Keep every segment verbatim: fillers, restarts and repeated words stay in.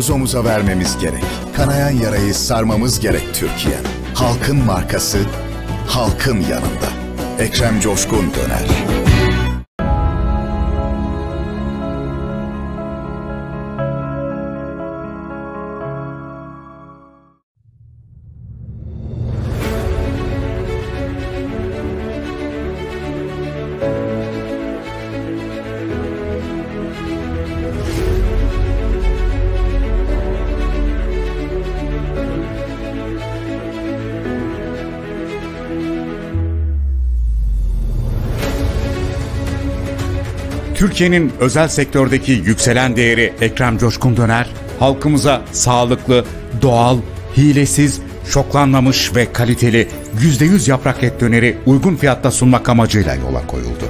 omuz omuza vermemiz gerek. Kanayan yarayı sarmamız gerek Türkiye. Halkın markası, halkın yanında. Ekrem Coşkun Döner. Türkiye'nin özel sektördeki yükselen değeri Ekrem Coşkun Döner, halkımıza sağlıklı, doğal, hilesiz, şoklanmamış ve kaliteli yüzde yüz yaprak et döneri uygun fiyatta sunmak amacıyla yola koyuldu.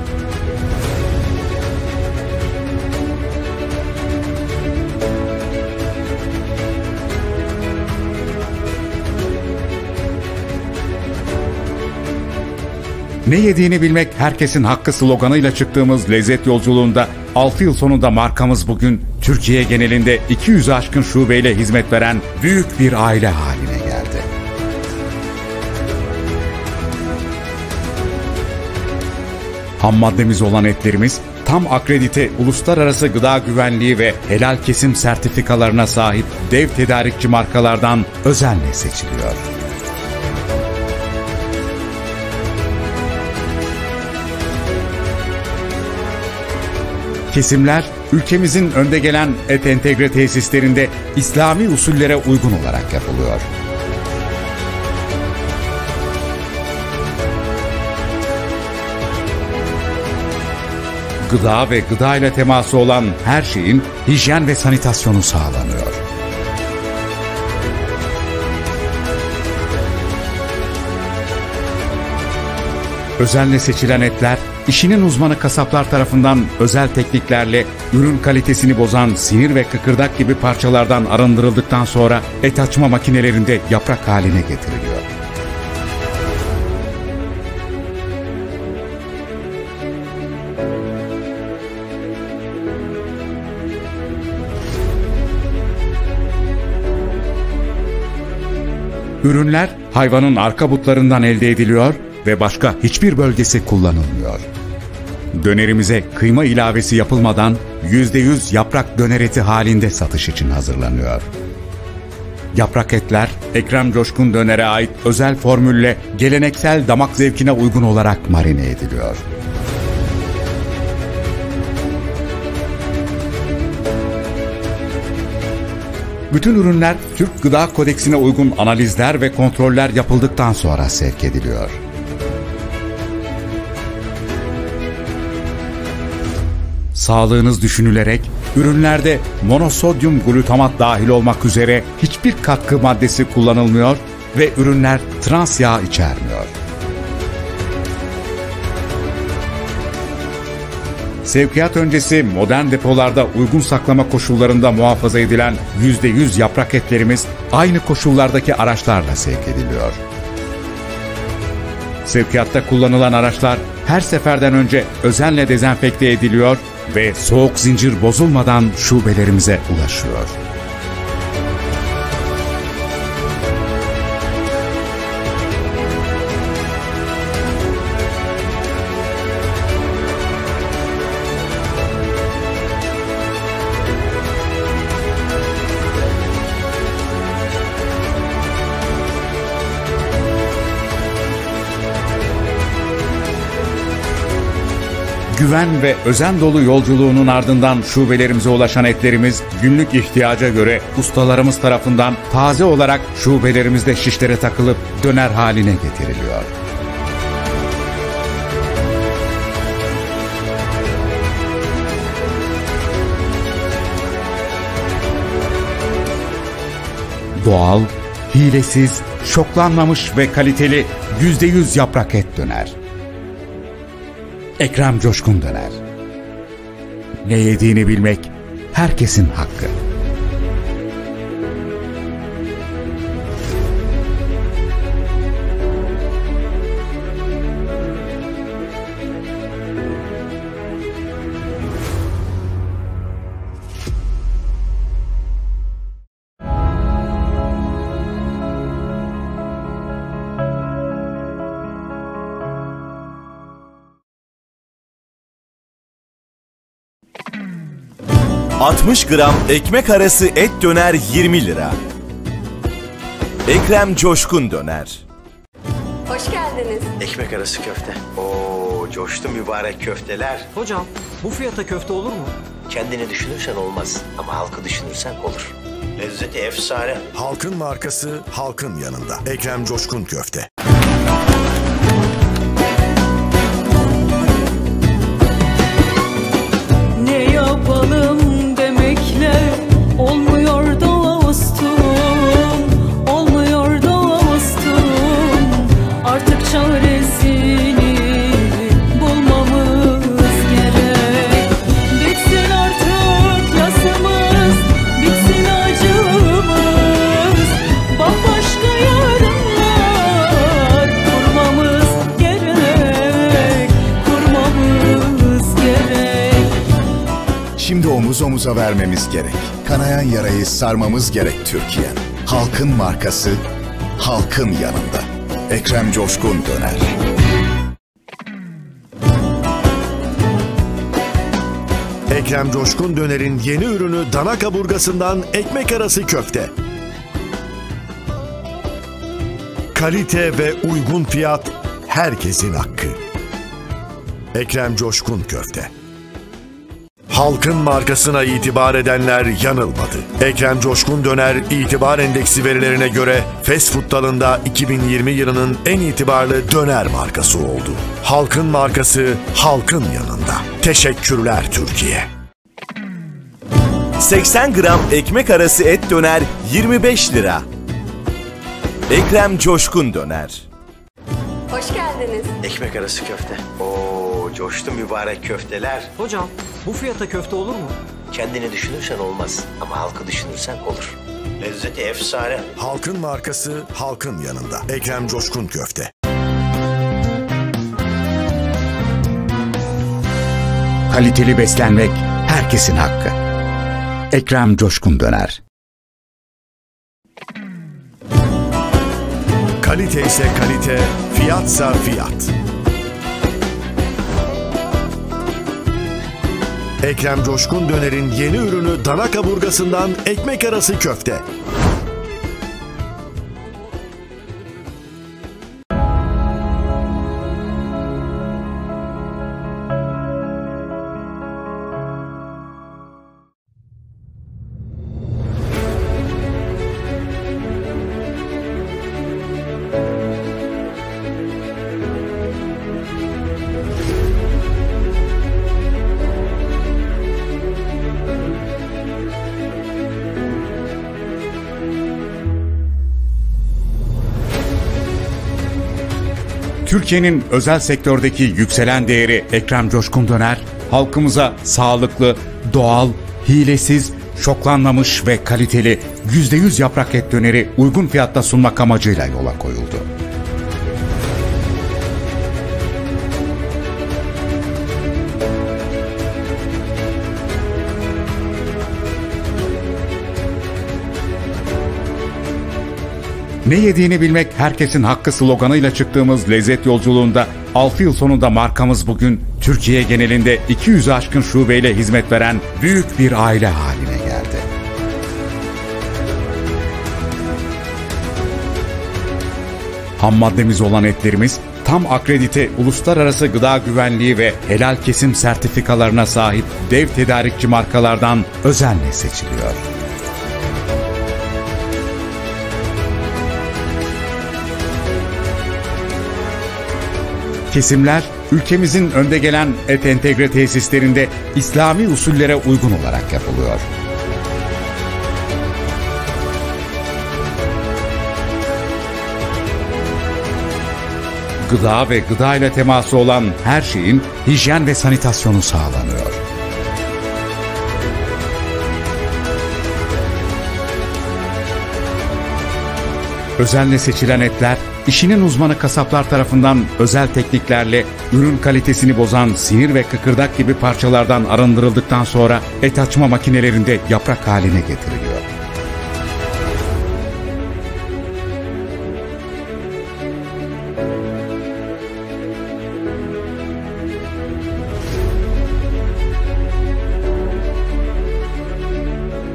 Ne yediğini bilmek herkesin hakkı sloganıyla çıktığımız lezzet yolculuğunda altı yıl sonunda markamız bugün Türkiye genelinde iki yüzü aşkın şubeyle hizmet veren büyük bir aile haline geldi. Ham maddemiz olan etlerimiz tam akredite uluslararası gıda güvenliği ve helal kesim sertifikalarına sahip dev tedarikçi markalardan özenle seçiliyor. Kesimler, ülkemizin önde gelen et entegre tesislerinde İslami usullere uygun olarak yapılıyor. Gıda ve gıda ile teması olan her şeyin hijyen ve sanitasyonu sağlanıyor. Özenle seçilen etler, İşinin uzmanı kasaplar tarafından özel tekniklerle ürün kalitesini bozan sinir ve kıkırdak gibi parçalardan arındırıldıktan sonra et açma makinelerinde yaprak haline getiriliyor. Ürünler hayvanın arka butlarından elde ediliyor ve başka hiçbir bölgesi kullanılmıyor. Dönerimize kıyma ilavesi yapılmadan yüzde yüz yaprak döner eti halinde satış için hazırlanıyor. Yaprak etler Ekrem Coşkun Döner'e ait özel formülle geleneksel damak zevkine uygun olarak marine ediliyor. Bütün ürünler Türk Gıda Kodeksine uygun analizler ve kontroller yapıldıktan sonra sevk ediliyor. Sağlığınız düşünülerek ürünlerde monosodyum glutamat dahil olmak üzere hiçbir katkı maddesi kullanılmıyor ve ürünler trans yağ içermiyor. Sevkiyat öncesi modern depolarda uygun saklama koşullarında muhafaza edilen yüzde yüz yaprak etlerimiz aynı koşullardaki araçlarla sevk ediliyor. Sevkiyatta kullanılan araçlar her seferden önce özenle dezenfekte ediliyor ve soğuk zincir bozulmadan şubelerimize ulaşıyor. Güven ve özen dolu yolculuğunun ardından şubelerimize ulaşan etlerimiz günlük ihtiyaca göre ustalarımız tarafından taze olarak şubelerimizde şişlere takılıp döner haline getiriliyor. Doğal, hilesiz, şoklanmamış ve kaliteli yüzde yüz yaprak et döner. Ekrem Coşkun Döner. Ne yediğini bilmek herkesin hakkı. altmış gram ekmek arası et döner yirmi lira. Ekrem Coşkun Döner. Hoş geldiniz. Ekmek arası köfte. Oo, coştu mübarek köfteler. Hocam, bu fiyata köfte olur mu? Kendini düşünürsen olmaz ama halkı düşünürsen olur. Lezzeti efsane. Halkın markası, halkın yanında. Ekrem Coşkun Köfte. Ne yapalım demekle olmuyor dostum, olmuyor dostum. Artık çaresini bulmamız gerek. Bitsin artık yasımız, bitsin acımız. Bambaşka yarınlar kurmamız gerek, kurmamız gerek. Şimdi omuz omuza vermemiz gerek. Kanayan yarayı sarmamız gerek Türkiye'm. Halkın markası, halkın yanında. Ekrem Coşkun Döner. Ekrem Coşkun Döner'in yeni ürünü dana kaburgasından ekmek arası köfte. Kalite ve uygun fiyat herkesin hakkı. Ekrem Coşkun Köfte. Halkın markasına itibar edenler yanılmadı. Ekrem Coşkun Döner itibar endeksi verilerine göre fast food dalında iki bin yirmi yılının en itibarlı döner markası oldu. Halkın markası, halkın yanında. Teşekkürler Türkiye. seksen gram ekmek arası et döner yirmi beş lira. Ekrem Coşkun Döner. Hoş geldiniz. Ekmek arası köfte. Oo, coştu mübarek köfteler. Hocam, bu fiyata köfte olur mu? Kendini düşünürsen olmaz ama halkı düşünürsen olur. Lezzeti efsane. Halkın markası, halkın yanında. Ekrem Coşkun Köfte. Kaliteli beslenmek herkesin hakkı. Ekrem Coşkun Döner. Kalite ise kalite, fiyatsa fiyat. Ekrem Coşkun Döner'in yeni ürünü dana kaburgasından ekmek arası köfte. Türkiye'nin özel sektördeki yükselen değeri Ekrem Coşkun Döner, halkımıza sağlıklı, doğal, hilesiz, şoklanmamış ve kaliteli yüzde yüz yaprak et döneri uygun fiyatta sunmak amacıyla yola koyuldu. Ne yediğini bilmek herkesin hakkı sloganıyla çıktığımız lezzet yolculuğunda altı yıl sonunda markamız bugün Türkiye genelinde iki yüzü aşkın şubeyle hizmet veren büyük bir aile haline geldi. Ham maddemiz olan etlerimiz tam akredite uluslararası gıda güvenliği ve helal kesim sertifikalarına sahip dev tedarikçi markalardan özenle seçiliyor. Kesimler, ülkemizin önde gelen et entegre tesislerinde İslami usullere uygun olarak yapılıyor. Gıda ve gıda ile teması olan her şeyin hijyen ve sanitasyonu sağlanıyor. Özenle seçilen etler, işinin uzmanı kasaplar tarafından özel tekniklerle ürün kalitesini bozan sinir ve kıkırdak gibi parçalardan arındırıldıktan sonra et açma makinelerinde yaprak haline getiriliyor.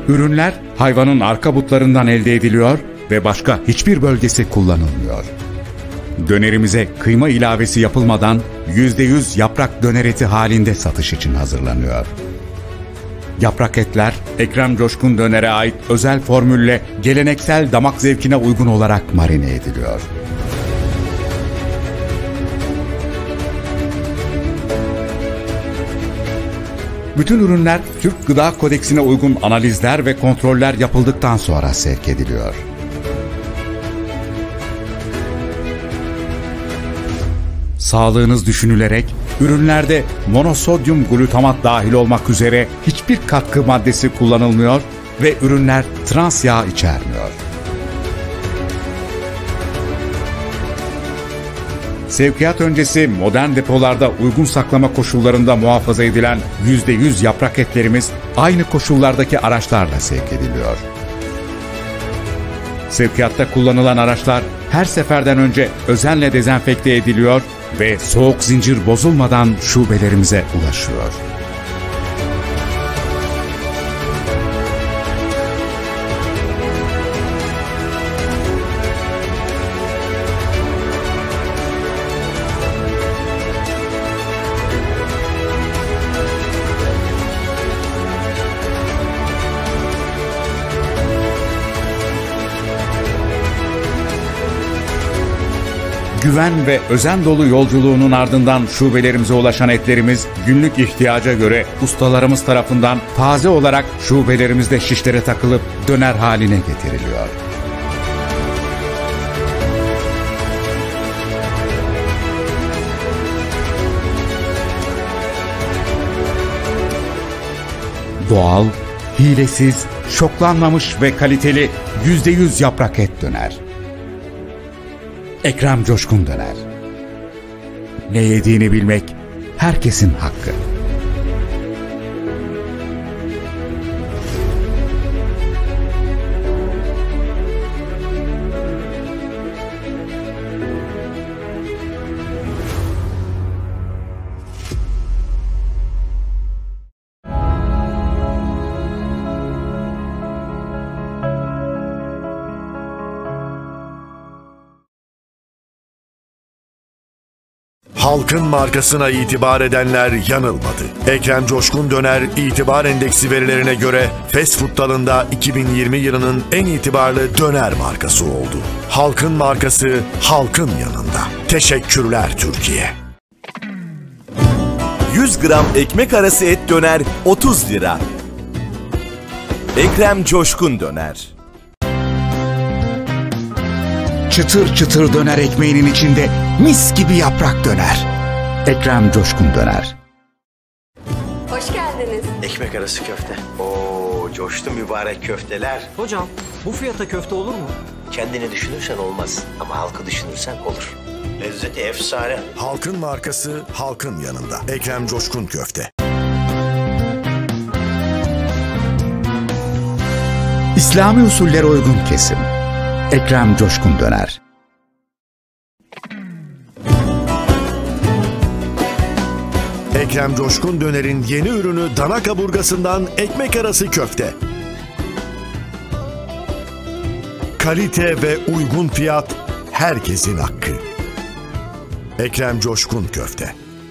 Ürünler hayvanın arka butlarından elde ediliyor ve başka hiçbir bölgesi kullanılmıyor. Dönerimize kıyma ilavesi yapılmadan yüzde yüz yaprak döner eti halinde satış için hazırlanıyor. Yaprak etler, Ekrem Coşkun Döner'e ait özel formülle geleneksel damak zevkine uygun olarak marine ediliyor. Bütün ürünler Türk Gıda Kodeksine uygun analizler ve kontroller yapıldıktan sonra sevk ediliyor. Sağlığınız düşünülerek ürünlerde monosodyum glutamat dahil olmak üzere hiçbir katkı maddesi kullanılmıyor ve ürünler trans yağ içermiyor. Sevkiyat öncesi modern depolarda uygun saklama koşullarında muhafaza edilen yüzde yüz yaprak etlerimiz aynı koşullardaki araçlarla sevk ediliyor. Sevkiyatta kullanılan araçlar her seferden önce özenle dezenfekte ediliyor ve soğuk zincir bozulmadan şubelerimize ulaşıyor. Güven ve özen dolu yolculuğunun ardından şubelerimize ulaşan etlerimiz günlük ihtiyaca göre ustalarımız tarafından taze olarak şubelerimizde şişlere takılıp döner haline getiriliyor. Doğal, hilesiz, şoklanmamış ve kaliteli yüzde yüz yaprak et döner. Ekrem Coşkun Döner. Ne yediğini bilmek herkesin hakkı. Halkın markasına itibar edenler yanılmadı. Ekrem Coşkun Döner itibar endeksi verilerine göre fast food dalında iki bin yirmi yılının en itibarlı döner markası oldu. Halkın markası halkın yanında. Teşekkürler Türkiye. yüz gram ekmek arası et döner otuz lira. Ekrem Coşkun Döner. Çıtır çıtır döner ekmeğinin içinde mis gibi yaprak döner. Ekrem Coşkun Döner. Hoş geldiniz. Ekmek arası köfte. Oo, coştu mübarek köfteler. Hocam, bu fiyata köfte olur mu? Kendini düşünürsen olmaz ama halkı düşünürsen olur. Lezzeti efsane. Halkın markası halkın yanında. Ekrem Coşkun Köfte. İslami usullere uygun kesim. Ekrem Coşkun Döner. Ekrem Coşkun Döner'in yeni ürünü dana kaburgasından ekmek arası köfte. Kalite ve uygun fiyat herkesin hakkı. Ekrem Coşkun Köfte.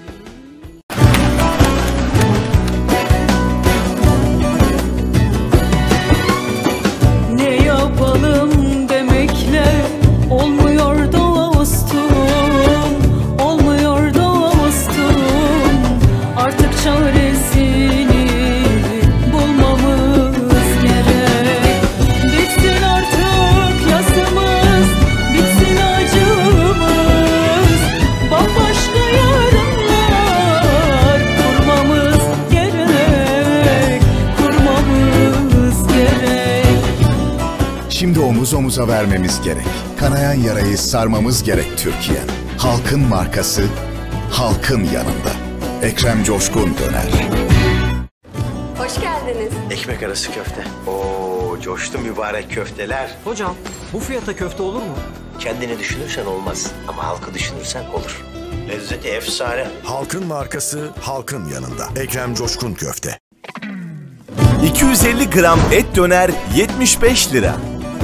Ne yapalım demekle olmuyor dostum, olmuyor dostum. Artık çaresini bulmamız gerek. Bitsin artık yasımız, bitsin acımız. Bambaşka yarınlar kurmamız gerek, kurmamız gerek. Şimdi omuz omuza vermemiz gerek. Kanayan yarayı sarmamız gerek Türkiye'm. Halkın markası, halkın yanında. Ekrem Coşkun Döner. Hoş geldiniz. Ekmek arası köfte. Oo, coştu mübarek köfteler. Hocam, bu fiyata köfte olur mu? Kendini düşünürsen olmaz ama halkı düşünürsen olur. Lezzeti efsane. Halkın markası halkın yanında. Ekrem Coşkun Köfte. iki iki yüz elli gram et döner yetmiş beş lira.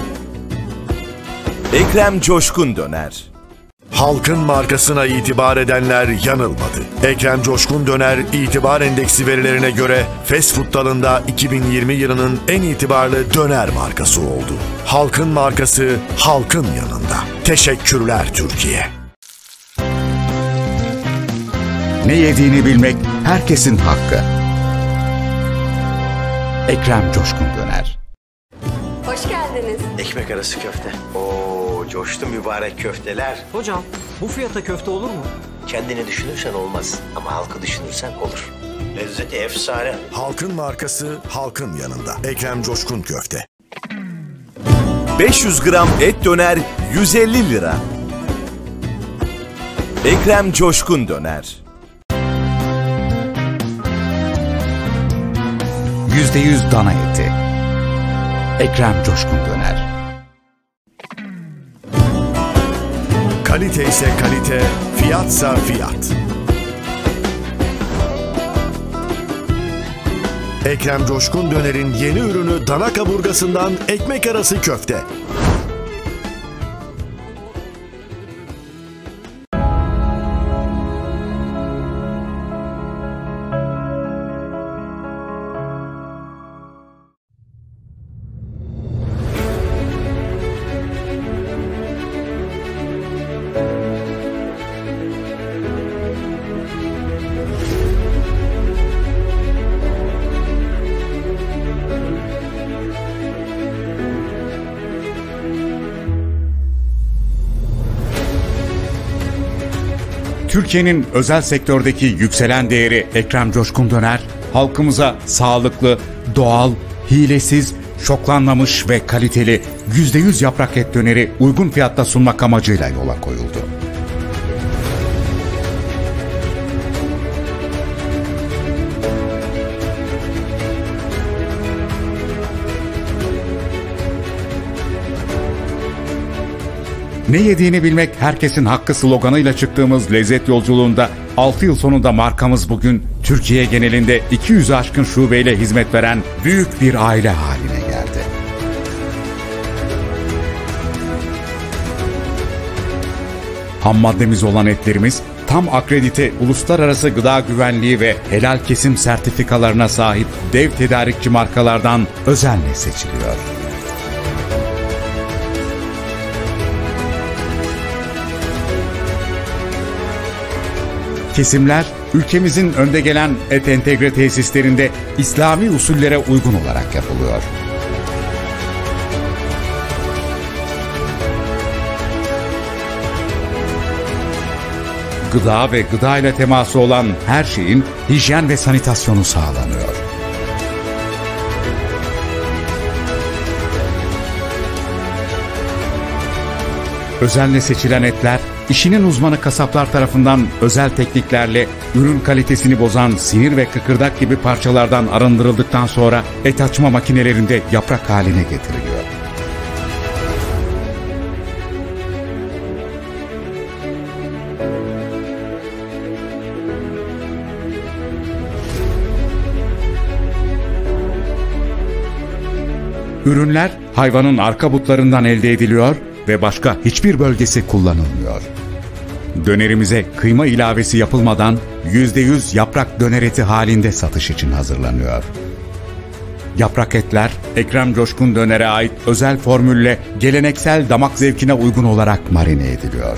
Ekrem Coşkun Döner. Halkın markasına itibar edenler yanılmadı. Ekrem Coşkun Döner itibar endeksi verilerine göre fast food dalında iki bin yirmi yılının en itibarlı döner markası oldu. Halkın markası halkın yanında. Teşekkürler Türkiye. Ne yediğini bilmek herkesin hakkı. Ekrem Coşkun Döner. Hoş geldiniz. Ekmek arası köfte. Oo, coştu mübarek köfteler. Hocam bu fiyata köfte olur mu? Kendini düşünürsen olmaz ama halkı düşünürsen olur. Lezzeti efsane. Halkın markası halkın yanında. Ekrem Coşkun Köfte. beş yüz gram et döner yüz elli lira. Ekrem Coşkun Döner. yüzde yüz dana eti. Ekrem Coşkun Döner. Kalite ise kalite, fiyatsa fiyat. Ekrem Coşkun Döner'in yeni ürünü dana kaburgasından ekmek arası köfte. Türkiye'nin özel sektördeki yükselen değeri Ekrem Coşkun Döner, halkımıza sağlıklı, doğal, hilesiz, şoklanmamış ve kaliteli yüzde yüz yaprak et döneri uygun fiyatta sunmak amacıyla yola koyuldu. Ne yediğini bilmek herkesin hakkı sloganıyla çıktığımız lezzet yolculuğunda altı yıl sonunda markamız bugün Türkiye genelinde iki yüzü aşkın şubeyle hizmet veren büyük bir aile haline geldi. Ham maddemiz olan etlerimiz tam akredite uluslararası gıda güvenliği ve helal kesim sertifikalarına sahip dev tedarikçi markalardan özenle seçiliyor. Kesimler, ülkemizin önde gelen et entegre tesislerinde İslami usullere uygun olarak yapılıyor. Gıda ve gıda ile teması olan her şeyin hijyen ve sanitasyonu sağlanıyor. Özenle seçilen etler, işinin uzmanı kasaplar tarafından özel tekniklerle ürün kalitesini bozan sinir ve kıkırdak gibi parçalardan arındırıldıktan sonra et açma makinelerinde yaprak haline getiriliyor. Ürünler hayvanın arka butlarından elde ediliyor ve başka hiçbir bölgesi kullanılmıyor. Dönerimize kıyma ilavesi yapılmadan yüzde yüz yaprak döner eti halinde satış için hazırlanıyor. Yaprak etler Ekrem Coşkun Döner'e ait özel formülle geleneksel damak zevkine uygun olarak marine ediliyor.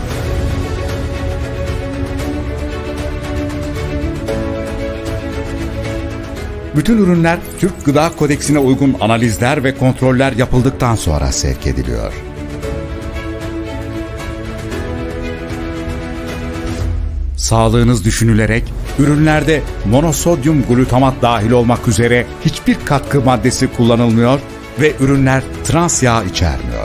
Bütün ürünler Türk Gıda Kodeksine uygun analizler ve kontroller yapıldıktan sonra sevk ediliyor. Sağlığınız düşünülerek ürünlerde monosodyum glutamat dahil olmak üzere hiçbir katkı maddesi kullanılmıyor ve ürünler trans yağ içermiyor.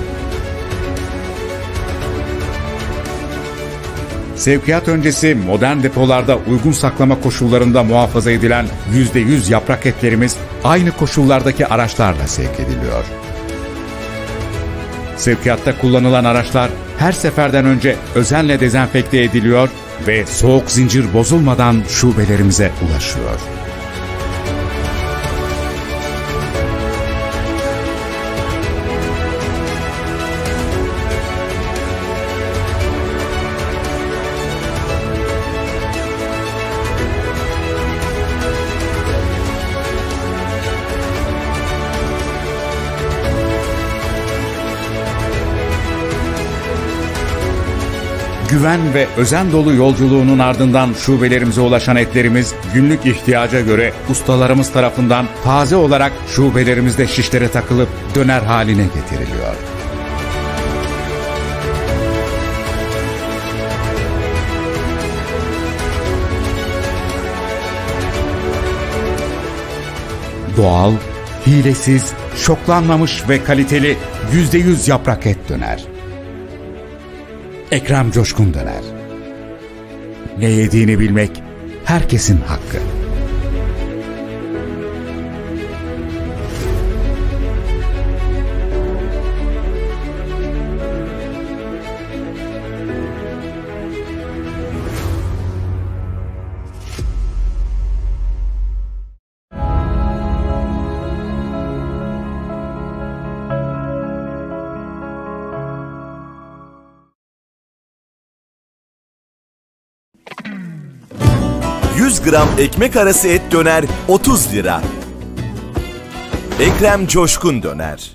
Sevkiyat öncesi modern depolarda uygun saklama koşullarında muhafaza edilen yüzde yüz yaprak etlerimiz aynı koşullardaki araçlarla sevk ediliyor. Sevkiyatta kullanılan araçlar her seferden önce özenle dezenfekte ediliyor ve soğuk zincir bozulmadan şubelerimize ulaşıyor. Güven ve özen dolu yolculuğunun ardından şubelerimize ulaşan etlerimiz günlük ihtiyaca göre ustalarımız tarafından taze olarak şubelerimizde şişlere takılıp döner haline getiriliyor. Doğal, hilesiz, şoklanmamış ve kaliteli yüzde yüz yaprak et döner. Ekrem Coşkun Döner. Ne yediğini bilmek herkesin hakkı. yüz gram ekmek arası et döner otuz lira. Ekrem Coşkun Döner.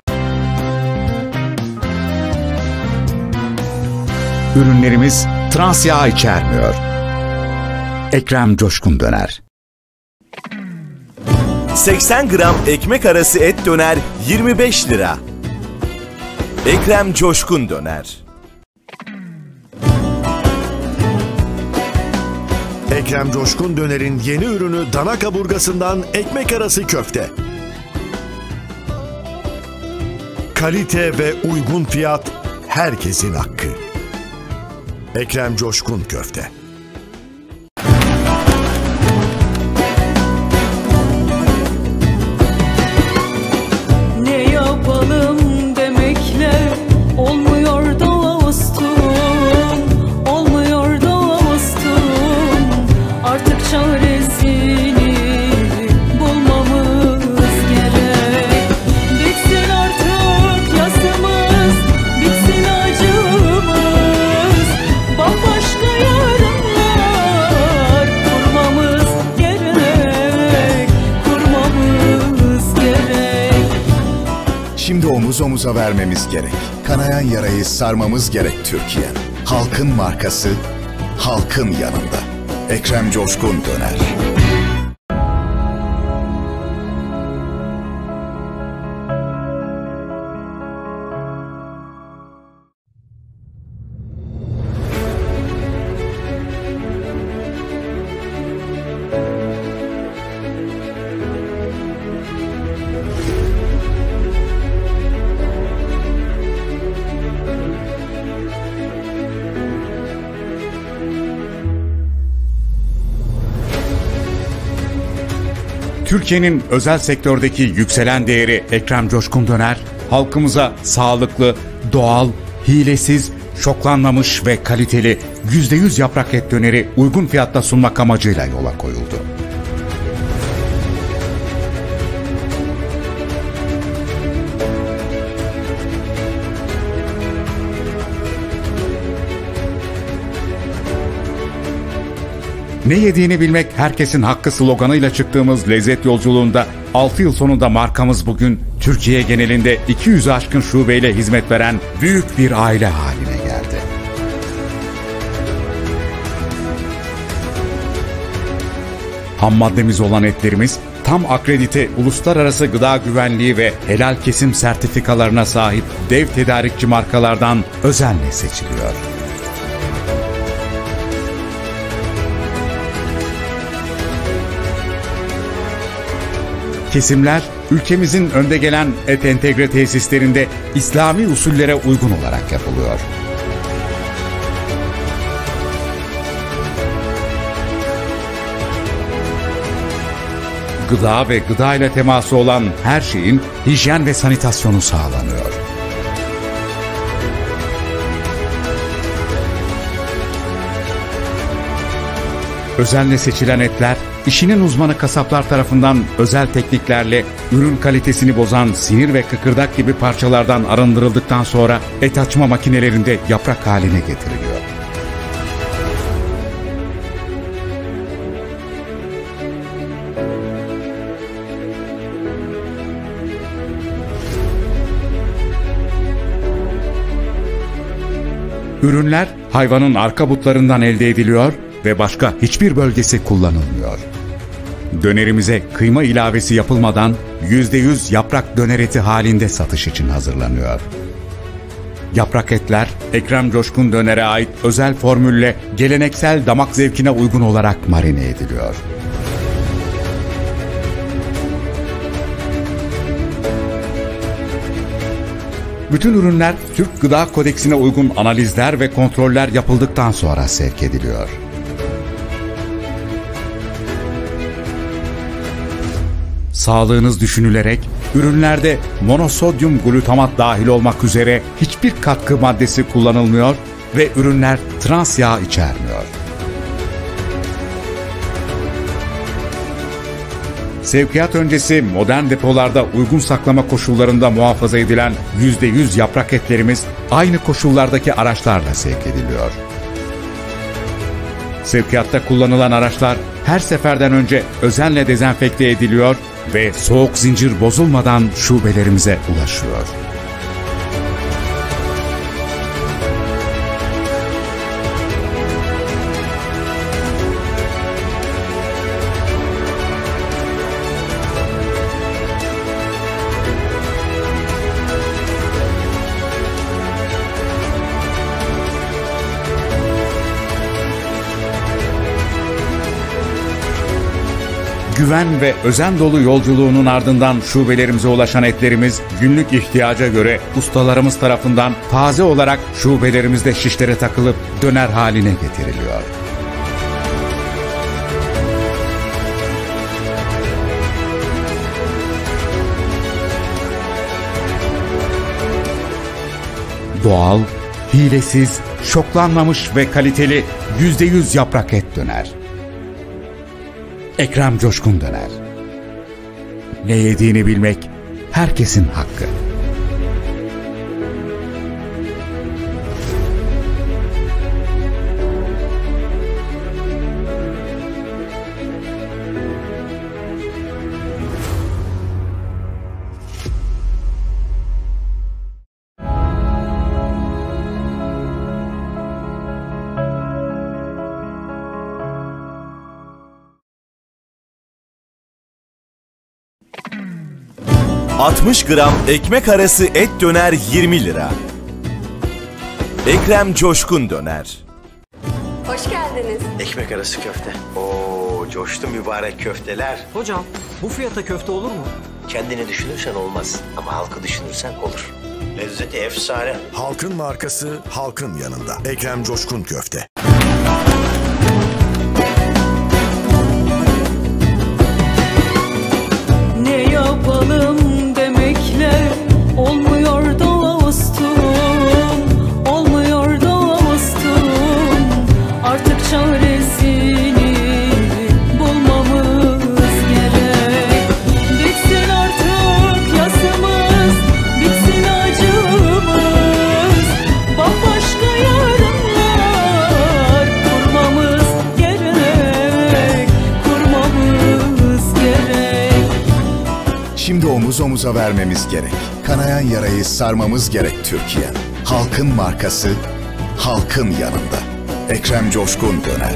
Ürünlerimiz trans yağ içermiyor. Ekrem Coşkun Döner. seksen gram ekmek arası et döner yirmi beş lira. Ekrem Coşkun Döner. Ekrem Coşkun Döner'in yeni ürünü dana kaburgasından ekmek arası köfte. Kalite ve uygun fiyat herkesin hakkı. Ekrem Coşkun Köfte. Ne yapalım demekle olmuyor dostum, olmuyor dostum. Artık çaresini bulmamız gerek. Bitsin artık yasımız, bitsin acımız. Bambaşka yarınlar kurmamız gerek, kurmamız gerek. Şimdi omuz omuza vermemiz gerek. Kanayan yarayı sarmamız gerek Türkiye'm. Halkın markası, halkın yanında. Ekrem Coşkun Döner. Türkiye'nin özel sektördeki yükselen değeri Ekrem Coşkun Döner, halkımıza sağlıklı, doğal, hilesiz, şoklanmamış ve kaliteli yüzde yüz yaprak et döneri uygun fiyatta sunmak amacıyla yola koyuldu. Ne yediğini bilmek herkesin hakkı sloganıyla çıktığımız lezzet yolculuğunda altı yıl sonunda markamız bugün Türkiye genelinde iki yüzü aşkın şubeyle hizmet veren büyük bir aile haline geldi. Ham maddemiz olan etlerimiz tam akredite uluslararası gıda güvenliği ve helal kesim sertifikalarına sahip dev tedarikçi markalardan özenle seçiliyor. Kesimler, ülkemizin önde gelen et entegre tesislerinde İslami usullere uygun olarak yapılıyor. Gıda ve gıda ile teması olan her şeyin hijyen ve sanitasyonu sağlanıyor. Özenle seçilen etler, işinin uzmanı kasaplar tarafından özel tekniklerle ürün kalitesini bozan sinir ve kıkırdak gibi parçalardan arındırıldıktan sonra et açma makinelerinde yaprak haline getiriliyor. Ürünler hayvanın arka butlarından elde ediliyor ve başka hiçbir bölgesi kullanılmıyor. Dönerimize kıyma ilavesi yapılmadan yüzde yüz yaprak döner eti halinde satış için hazırlanıyor. Yaprak etler, Ekrem Coşkun Döner'e ait özel formülle geleneksel damak zevkine uygun olarak marine ediliyor. Bütün ürünler Türk Gıda Kodeksine uygun analizler ve kontroller yapıldıktan sonra sevk ediliyor. Sağlığınız düşünülerek ürünlerde monosodyum glutamat dahil olmak üzere hiçbir katkı maddesi kullanılmıyor ve ürünler trans yağ içermiyor. Sevkiyat öncesi modern depolarda uygun saklama koşullarında muhafaza edilen yüzde yüz yaprak etlerimiz aynı koşullardaki araçlarla sevk ediliyor. Sevkiyatta kullanılan araçlar her seferden önce özenle dezenfekte ediliyor ve soğuk zincir bozulmadan şubelerimize ulaşıyor. Güven ve özen dolu yolculuğunun ardından şubelerimize ulaşan etlerimiz günlük ihtiyaca göre ustalarımız tarafından taze olarak şubelerimizde şişlere takılıp döner haline getiriliyor. Doğal, hilesiz, şoklanmamış ve kaliteli yüzde yüz yaprak et döner. Ekrem Coşkun Döner. Ne yediğini bilmek herkesin hakkı. altmış gram ekmek arası et döner yirmi lira. Ekrem Coşkun Döner. Hoş geldiniz. Ekmek arası köfte. Oo, coştu mübarek köfteler. Hocam, bu fiyata köfte olur mu? Kendini düşünürsen olmaz ama halkı düşünürsen olur. Lezzeti efsane. Halkın markası, halkın yanında. Ekrem Coşkun Köfte. Ne yapalım demekle olmuyor dostum, olmuyor dostum. Artık çaresini bulmamız gerek. Bitsin artık yasımız, bitsin acımız. Bambaşka yarınlar kurmamız gerek, kurmamız gerek. Şimdi omuz omuza vermemiz gerek. Kanayan yarayı sarmamız gerek Türkiye. Halkın markası, halkın yanında. Ekrem Coşkun Döner.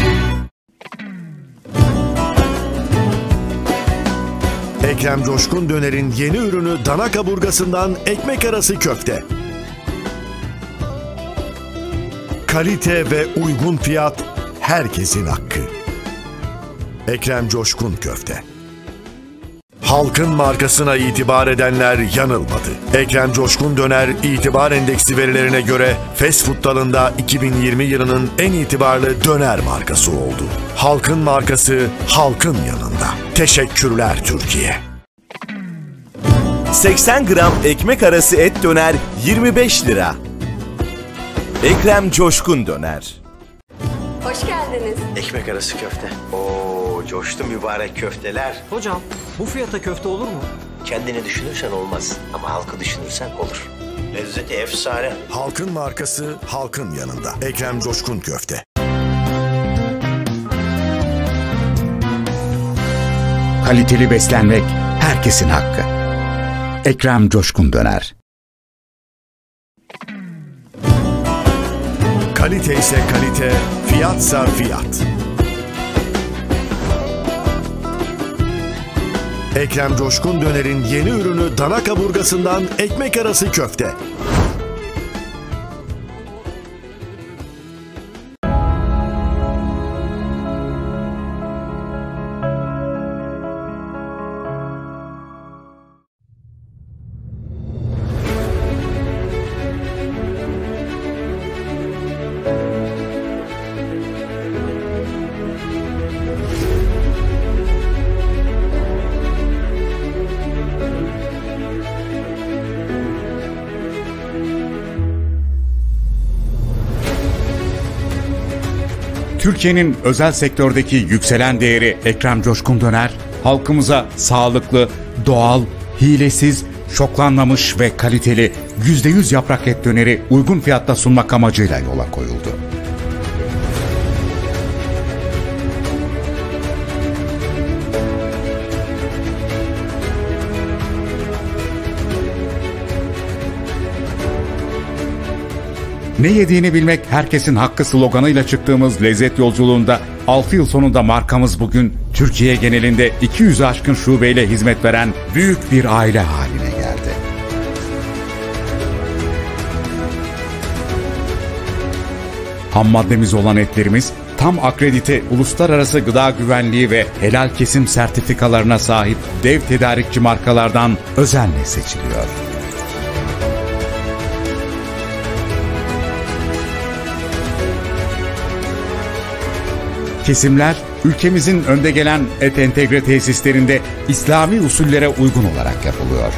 Ekrem Coşkun Döner'in yeni ürünü dana kaburgasından ekmek arası köfte. Kalite ve uygun fiyat herkesin hakkı. Ekrem Coşkun Köfte. Halkın markasına itibar edenler yanılmadı. Ekrem Coşkun Döner itibar endeksi verilerine göre fast food dalında iki bin yirmi yılının en itibarlı döner markası oldu. Halkın markası, halkın yanında. Teşekkürler Türkiye. seksen gram ekmek arası et döner yirmi beş lira. Ekrem Coşkun Döner. Hoş geldiniz. Ekmek arası köfte. Oo, coştu mübarek köfteler. Hocam, bu fiyata köfte olur mu? Kendini düşünürsen olmaz ama halkı düşünürsen olur. Lezzeti efsane. Halkın markası, halkın yanında. Ekrem Coşkun Köfte. Kaliteli beslenmek herkesin hakkı. Ekrem Coşkun Döner. Kalite ise kalite, fiyatsa fiyat. Ekrem Coşkun Döner'in yeni ürünü dana kaburgasından ekmek arası köfte. Türkiye'nin özel sektördeki yükselen değeri Ekrem Coşkun Döner, halkımıza sağlıklı, doğal, hilesiz, şoklanmamış ve kaliteli yüzde yüz yaprak et döneri uygun fiyatta sunmak amacıyla yola koyuldu. Ne yediğini bilmek herkesin hakkı sloganıyla çıktığımız lezzet yolculuğunda altı yıl sonunda markamız bugün Türkiye genelinde iki yüzü aşkın şubeyle hizmet veren büyük bir aile haline geldi. Ham maddemiz olan etlerimiz tam akredite uluslararası gıda güvenliği ve helal kesim sertifikalarına sahip dev tedarikçi markalardan özenle seçiliyor. Kesimler, ülkemizin önde gelen et entegre tesislerinde İslami usullere uygun olarak yapılıyor.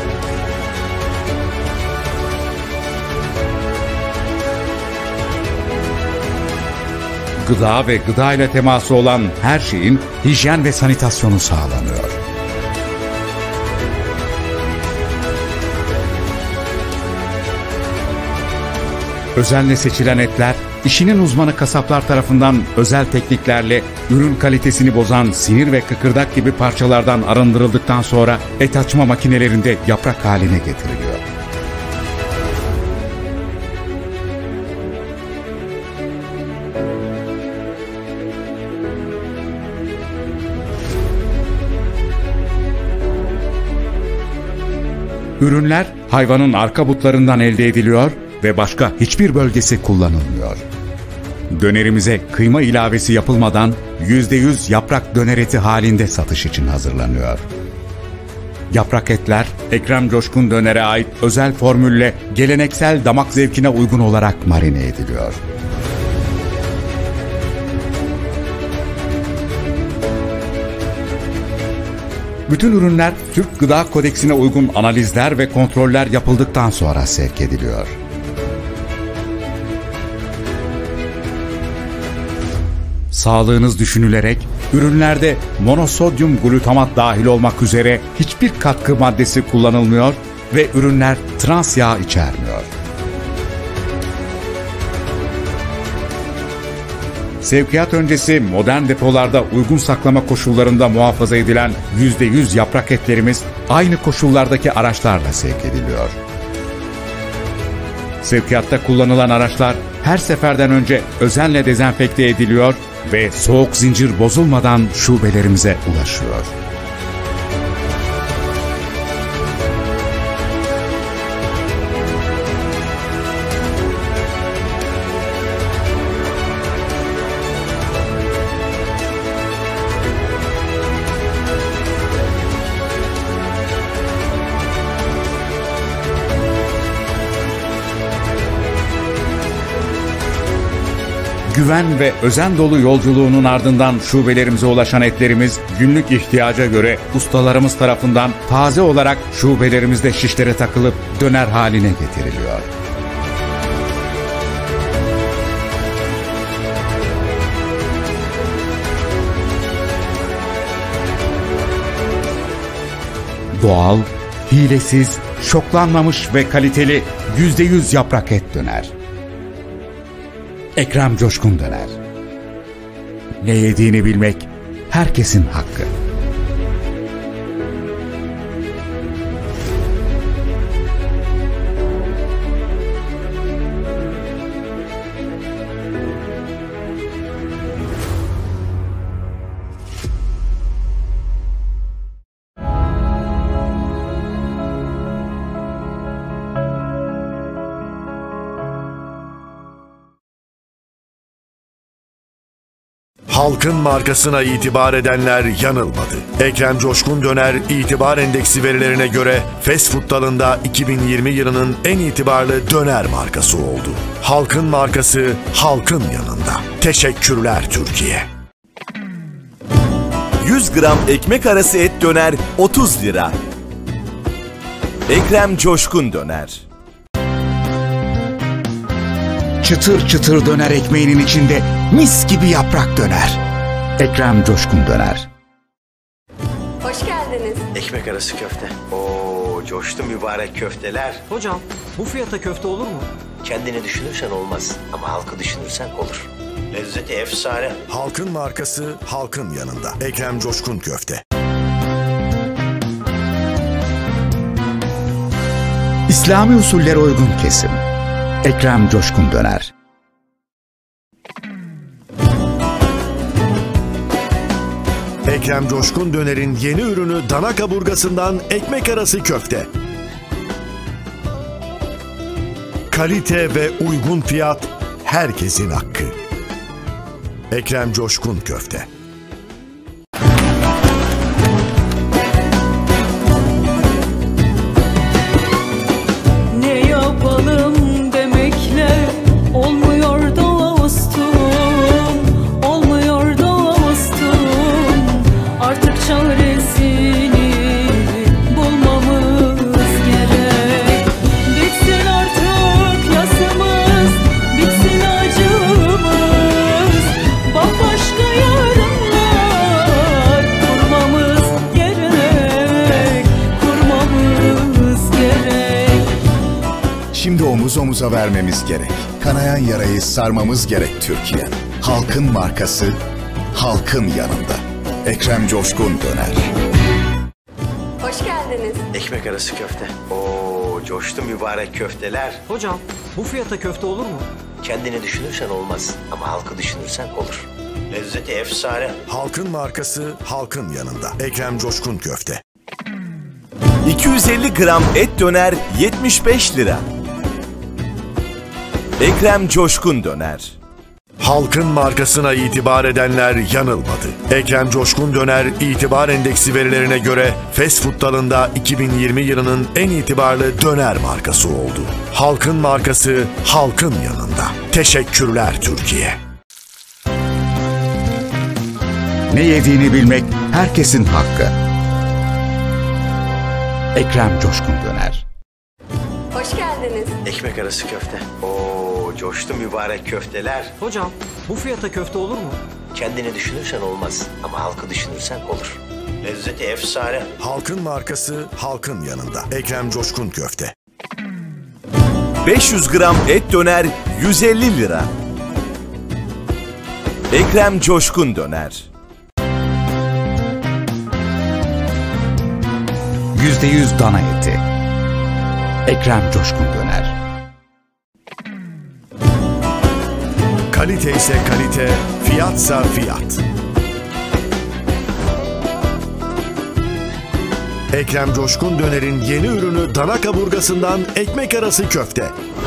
Gıda ve gıda ile teması olan her şeyin hijyen ve sanitasyonu sağlanıyor. Özenle seçilen etler, İşinin uzmanı kasaplar tarafından özel tekniklerle ürün kalitesini bozan sinir ve kıkırdak gibi parçalardan arındırıldıktan sonra et açma makinelerinde yaprak haline getiriliyor. Ürünler hayvanın arka butlarından elde ediliyor ve başka hiçbir bölgesi kullanılmıyor. Dönerimize kıyma ilavesi yapılmadan yüzde yüz yaprak döner eti halinde satış için hazırlanıyor. Yaprak etler Ekrem Coşkun Döner'e ait özel formülle geleneksel damak zevkine uygun olarak marine ediliyor. Bütün ürünler Türk Gıda Kodeksine uygun analizler ve kontroller yapıldıktan sonra sevk ediliyor. Sağlığınız düşünülerek ürünlerde monosodyum glutamat dahil olmak üzere hiçbir katkı maddesi kullanılmıyor ve ürünler trans yağ içermiyor. Sevkiyat öncesi modern depolarda uygun saklama koşullarında muhafaza edilen yüzde yüz yaprak etlerimiz aynı koşullardaki araçlarla sevk ediliyor. Sevkiyatta kullanılan araçlar her seferden önce özenle dezenfekte ediliyor ve soğuk zincir bozulmadan şubelerimize ulaşıyor. Güven ve özen dolu yolculuğunun ardından şubelerimize ulaşan etlerimiz günlük ihtiyaca göre ustalarımız tarafından taze olarak şubelerimizde şişlere takılıp döner haline getiriliyor. Doğal, hilesiz, şoklanmamış ve kaliteli yüzde yüz yaprak et döner. Ekrem Coşkun Döner. Ne yediğini bilmek herkesin hakkı. Halkın markasına itibar edenler yanılmadı. Ekrem Coşkun Döner itibar endeksi verilerine göre fast food dalında iki bin yirmi yılının en itibarlı döner markası oldu. Halkın markası halkın yanında. Teşekkürler Türkiye. yüz gram ekmek arası et döner otuz lira. Ekrem Coşkun Döner. Çıtır çıtır döner ekmeğinin içinde mis gibi yaprak döner. Ekrem Coşkun Döner. Hoş geldiniz. Ekmek arası köfte. Oo, coştu mübarek köfteler. Hocam, bu fiyata köfte olur mu? Kendini düşünürsen olmaz ama halkı düşünürsen olur. Lezzeti efsane. Halkın markası halkın yanında. Ekrem Coşkun Köfte. İslami usullere uygun kesim. Ekrem Coşkun Döner. Ekrem Coşkun Döner'in yeni ürünü dana kaburgasından ekmek arası köfte. Kalite ve uygun fiyat herkesin hakkı. Ekrem Coşkun Köfte. Ne yapalım demekle olmuyor dostum, olmuyor dostum. Artık çaresini bulmamız gerek. Bitsin artık yasımız, bitsin acımız. Bambaşka yarınlar kurmamız gerek, kurmamız gerek. Şimdi omuz omuza vermemiz gerek. Kanayan yarayı sarmamız gerek Türkiye. Halkın markası, halkın yanında. Ekrem Coşkun Döner. Hoş geldiniz. Ekmek arası köfte. Oo, coştu mübarek köfteler. Hocam, bu fiyata köfte olur mu? Kendini düşünürsen olmaz ama halkı düşünürsen olur. Lezzeti efsane. Halkın markası halkın yanında. Ekrem Coşkun Köfte. iki yüz elli gram et döner yetmiş beş lira. Ekrem Coşkun Döner. Halkın markasına itibar edenler yanılmadı. Ekrem Coşkun Döner itibar endeksi verilerine göre fast food dalında iki bin yirmi yılının en itibarlı döner markası oldu. Halkın markası halkın yanında. Teşekkürler Türkiye. Ne yediğini bilmek herkesin hakkı. Ekrem Coşkun Döner. Hoş geldiniz. Ekmek arası köfte. Oo, coştu mübarek köfteler. Hocam, bu fiyata köfte olur mu? Kendini düşünürsen olmaz ama halkı düşünürsen olur. Lezzeti efsane. Halkın markası halkın yanında. Ekrem Coşkun Köfte. beş yüz gram et döner yüz elli lira. Ekrem Coşkun Döner. yüzde yüz dana eti. Ekrem Coşkun Döner. Kalite ise kalite, fiyatsa fiyat. Ekrem Coşkun Döner'in yeni ürünü dana kaburgasından ekmek arası köfte.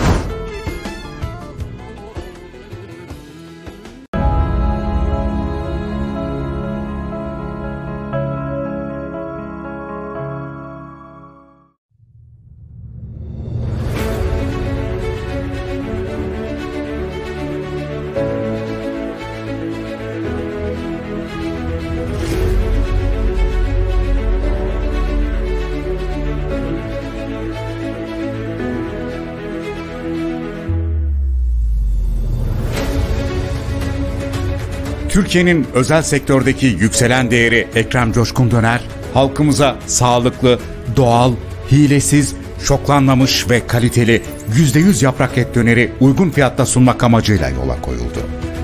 Türkiye'nin özel sektördeki yükselen değeri Ekrem Coşkun Döner, halkımıza sağlıklı, doğal, hilesiz, şoklanmamış ve kaliteli yüzde yüz yaprak et döneri uygun fiyatta sunmak amacıyla yola koyuldu.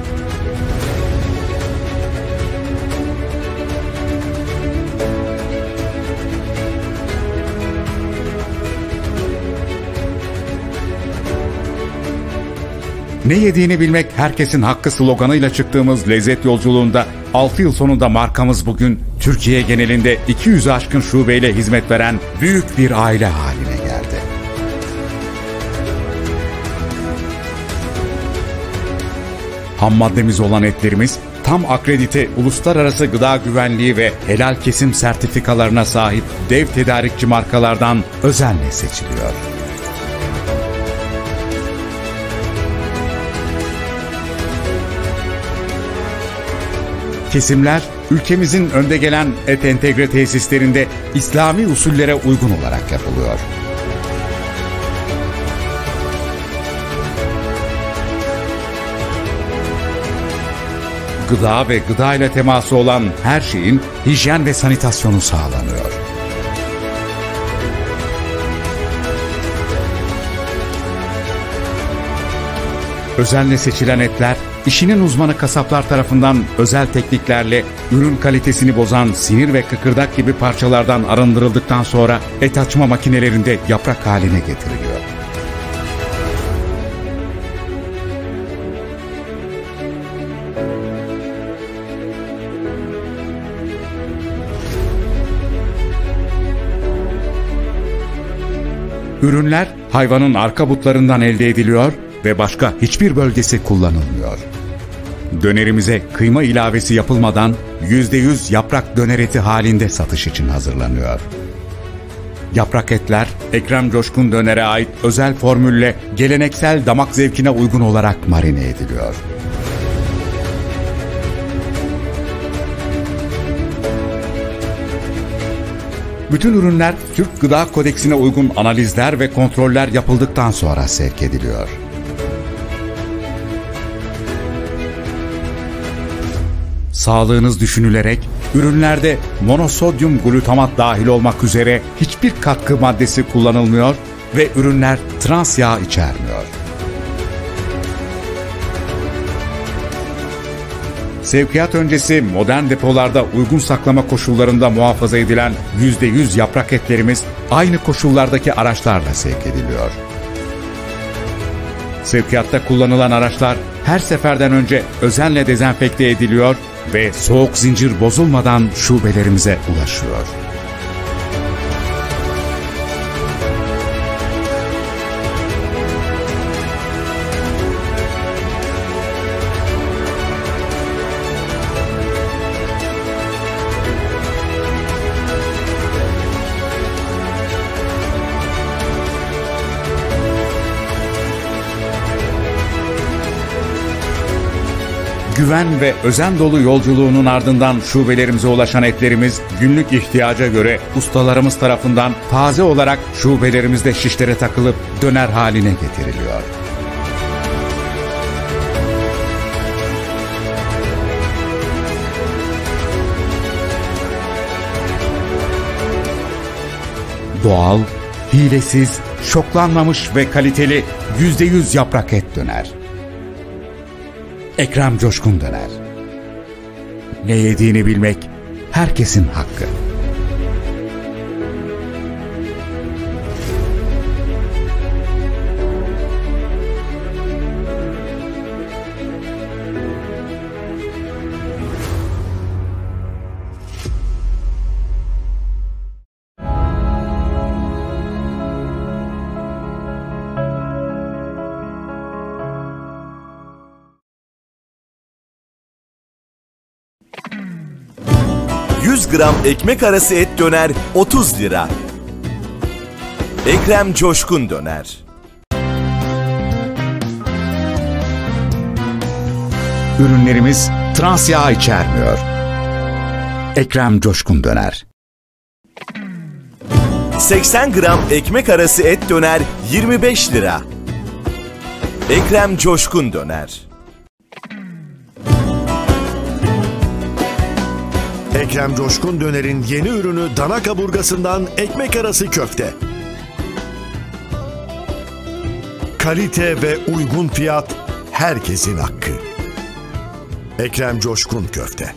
Ne yediğini bilmek herkesin hakkı sloganıyla çıktığımız lezzet yolculuğunda altı yıl sonunda markamız bugün Türkiye genelinde iki yüzü aşkın şubeyle hizmet veren büyük bir aile haline geldi. Ham maddemiz olan etlerimiz tam akredite uluslararası gıda güvenliği ve helal kesim sertifikalarına sahip dev tedarikçi markalardan özenle seçiliyor. Kesimler, ülkemizin önde gelen et entegre tesislerinde İslami usullere uygun olarak yapılıyor. Gıda ve gıda ile teması olan her şeyin hijyen ve sanitasyonu sağlanıyor. Özenle seçilen etler, işinin uzmanı kasaplar tarafından özel tekniklerle ürün kalitesini bozan sinir ve kıkırdak gibi parçalardan arındırıldıktan sonra et açma makinelerinde yaprak haline getiriliyor. Ürünler hayvanın arka butlarından elde ediliyor ve başka hiçbir bölgesi kullanılmıyor. Dönerimize kıyma ilavesi yapılmadan yüzde yüz yaprak döner eti halinde satış için hazırlanıyor. Yaprak etler, Ekrem Coşkun Döner'e ait özel formülle geleneksel damak zevkine uygun olarak marine ediliyor. Bütün ürünler Türk Gıda Kodeksine uygun analizler ve kontroller yapıldıktan sonra sevk ediliyor. Sağlığınız düşünülerek ürünlerde monosodyum glutamat dahil olmak üzere hiçbir katkı maddesi kullanılmıyor ve ürünler trans yağ içermiyor. Sevkiyat öncesi modern depolarda uygun saklama koşullarında muhafaza edilen yüzde yüz yaprak etlerimiz aynı koşullardaki araçlarla sevk ediliyor. Sevkiyatta kullanılan araçlar her seferden önce özenle dezenfekte ediliyor ve soğuk zincir bozulmadan şubelerimize ulaşıyor. Güven ve özen dolu yolculuğunun ardından şubelerimize ulaşan etlerimiz günlük ihtiyaca göre ustalarımız tarafından taze olarak şubelerimizde şişlere takılıp döner haline getiriliyor. Doğal, hilesiz, şoklanmamış ve kaliteli yüzde yüz yaprak et döner. Ekrem Coşkun Döner. Ne yediğini bilmek herkesin hakkı. yüz gram ekmek arası et döner otuz lira. Ekrem Coşkun Döner. Ürünlerimiz trans yağ içermiyor. Ekrem Coşkun Döner. seksen gram ekmek arası et döner yirmi beş lira. Ekrem Coşkun Döner. Ekrem Coşkun Döner'in yeni ürünü dana kaburgasından ekmek arası köfte. Kalite ve uygun fiyat herkesin hakkı. Ekrem Coşkun Köfte.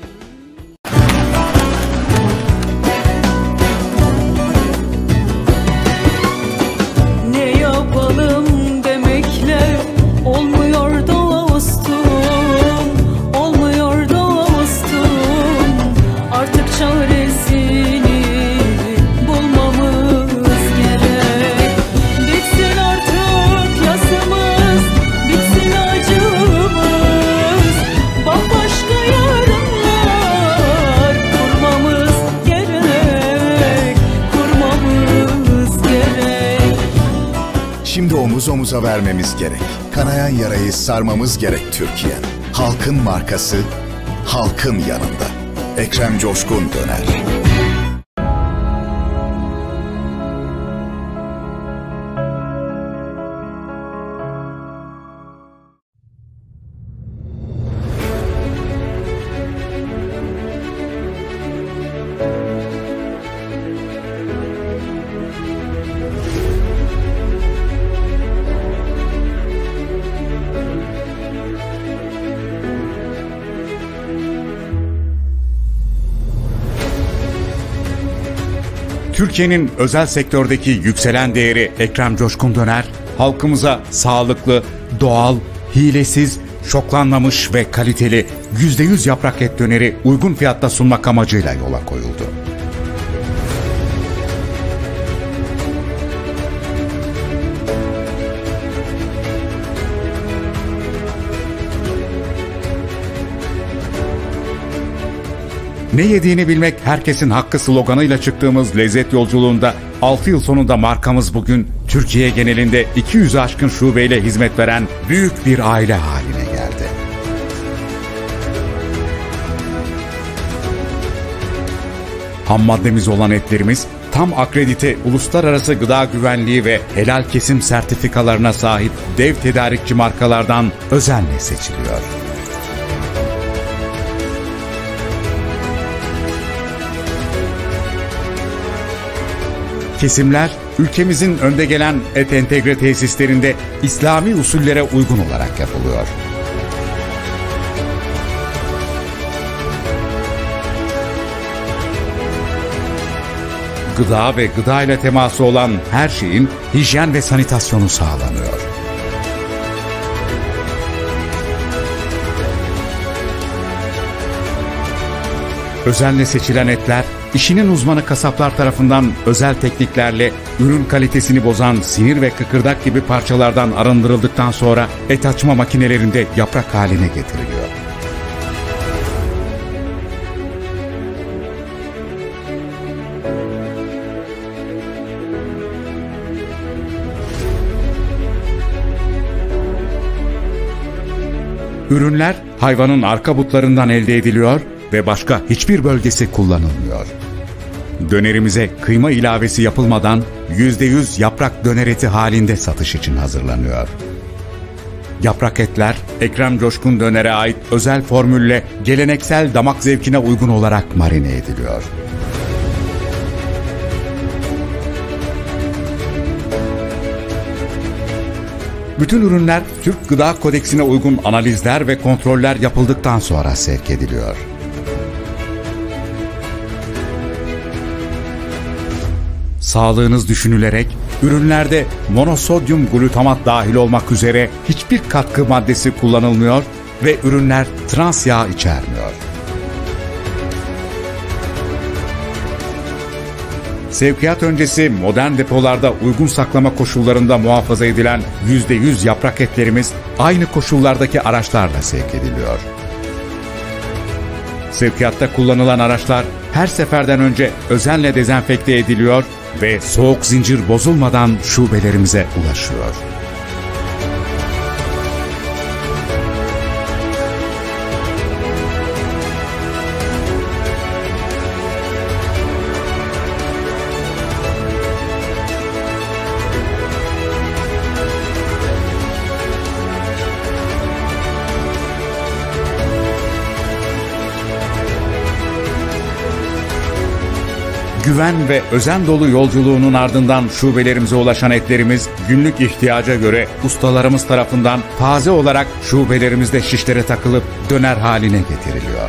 Ne yapalım demekle olmuyor dostum, olmuyor dostum. Artık çaresini bulmamız gerek. Bitsin artık yasımız, bitsin acımız. Bambaşka omuza vermemiz gerek. Kanayan yarayı sarmamız gerek Türkiye. Halkın markası, halkın yanında. Ekrem Coşkun Döner. Türkiye'nin özel sektördeki yükselen değeri Ekrem Coşkun Döner, halkımıza sağlıklı, doğal, hilesiz, şoklanmamış ve kaliteli yüzde yüz yaprak et döneri uygun fiyatta sunmak amacıyla yola koyuldu. Ne yediğini bilmek herkesin hakkı sloganıyla çıktığımız lezzet yolculuğunda altı yıl sonunda markamız bugün Türkiye genelinde iki yüzü aşkın şubeyle hizmet veren büyük bir aile haline geldi. Ham maddemiz olan etlerimiz tam akredite uluslararası gıda güvenliği ve helal kesim sertifikalarına sahip dev tedarikçi markalardan özenle seçiliyor. Kesimler, ülkemizin önde gelen et entegre tesislerinde İslami usullere uygun olarak yapılıyor. Gıda ve gıda ile teması olan her şeyin hijyen ve sanitasyonu sağlanıyor. Özenle seçilen etler, İşinin uzmanı kasaplar tarafından özel tekniklerle ürün kalitesini bozan sinir ve kıkırdak gibi parçalardan arındırıldıktan sonra et açma makinelerinde yaprak haline getiriliyor. Ürünler hayvanın arka butlarından elde ediliyor ve başka hiçbir bölgesi kullanılmıyor. Dönerimize kıyma ilavesi yapılmadan yüzde yüz yaprak döner eti halinde satış için hazırlanıyor. Yaprak etler Ekrem Coşkun Döner'e ait özel formülle geleneksel damak zevkine uygun olarak marine ediliyor. Bütün ürünler Türk Gıda Kodeksine uygun analizler ve kontroller yapıldıktan sonra sevk ediliyor. Sağlığınız düşünülerek ürünlerde monosodyum glutamat dahil olmak üzere hiçbir katkı maddesi kullanılmıyor ve ürünler trans yağ içermiyor. Sevkiyat öncesi modern depolarda uygun saklama koşullarında muhafaza edilen yüzde yüz yaprak etlerimiz aynı koşullardaki araçlarla sevk ediliyor. Sevkiyatta kullanılan araçlar her seferden önce özenle dezenfekte ediliyor ve soğuk zincir bozulmadan şubelerimize ulaşıyor. Güven ve özen dolu yolculuğunun ardından şubelerimize ulaşan etlerimiz günlük ihtiyaca göre ustalarımız tarafından taze olarak şubelerimizde şişlere takılıp döner haline getiriliyor.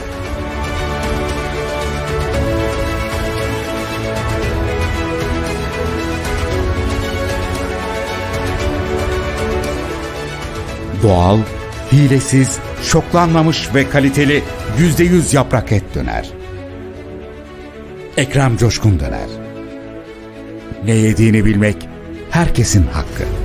Doğal, hilesiz, şoklanmamış ve kaliteli yüzde yüz yaprak et döner. Ekrem Coşkun Döner. Ne yediğini bilmek herkesin hakkı.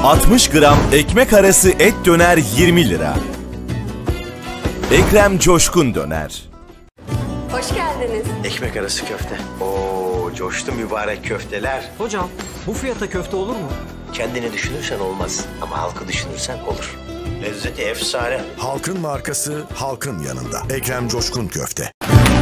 altmış gram ekmek arası et döner yirmi lira. Ekrem Coşkun Döner. Hoş geldiniz. Ekmek arası köfte. Oo, coştu mübarek köfteler. Hocam bu fiyata köfte olur mu? Kendini düşünürsen olmaz ama halkı düşünürsen olur. Lezzeti efsane. Halkın markası, halkın yanında. Ekrem Coşkun Köfte.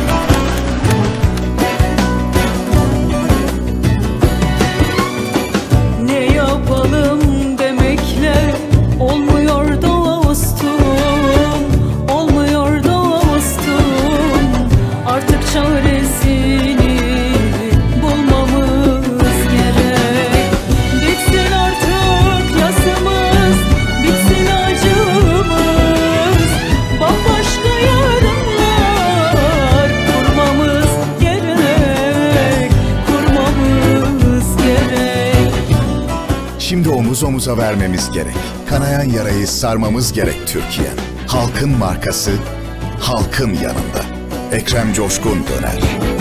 Ne yapalım demekle olmuyor dostum, olmuyor dostum. Artık çaresini bulmamız gerek. Bitsin artık yasımız, bitsin acımız. Bambaşka yarınlar kurmamız gerek, kurmamız gerek. Şimdi omuz omuza vermemiz gerek. Kanayan yarayı sarmamız gerek Türkiye. Halkın markası, halkın yanında. Ekrem Coşkun Döner.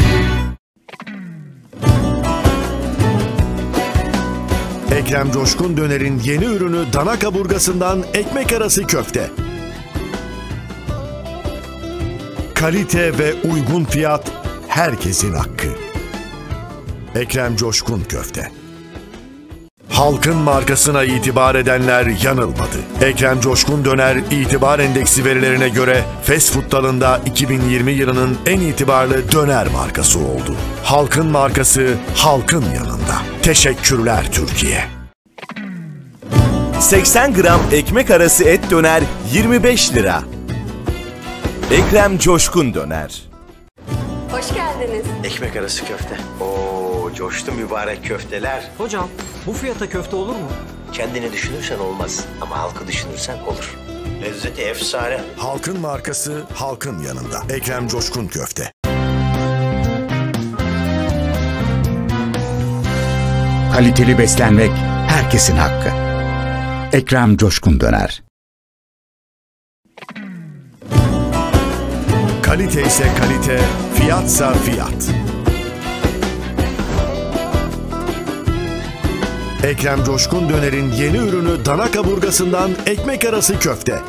Ekrem Coşkun Döner'in yeni ürünü dana kaburgasından ekmek arası köfte. Kalite ve uygun fiyat herkesin hakkı. Ekrem Coşkun Köfte. Halkın markasına itibar edenler yanılmadı. Ekrem Coşkun Döner itibar endeksi verilerine göre fast food dalında iki bin yirmi yılının en itibarlı döner markası oldu. Halkın markası, halkın yanında. Teşekkürler Türkiye. seksen gram ekmek arası et döner yirmi beş lira. Ekrem Coşkun Döner. Hoş geldiniz. Ekmek arası köfte. Oo, coştu mübarek köfteler. Hocam bu fiyata köfte olur mu? Kendini düşünürsen olmaz ama halkı düşünürsen olur. Lezzeti efsane. Halkın markası, halkın yanında. Ekrem Coşkun Köfte. Kaliteli beslenmek herkesin hakkı. Ekrem Coşkun Döner. Kalite ise kalite, fiyatsa fiyat. Ekrem Coşkun Döner'in yeni ürünü dana kaburgasından ekmek arası köfte.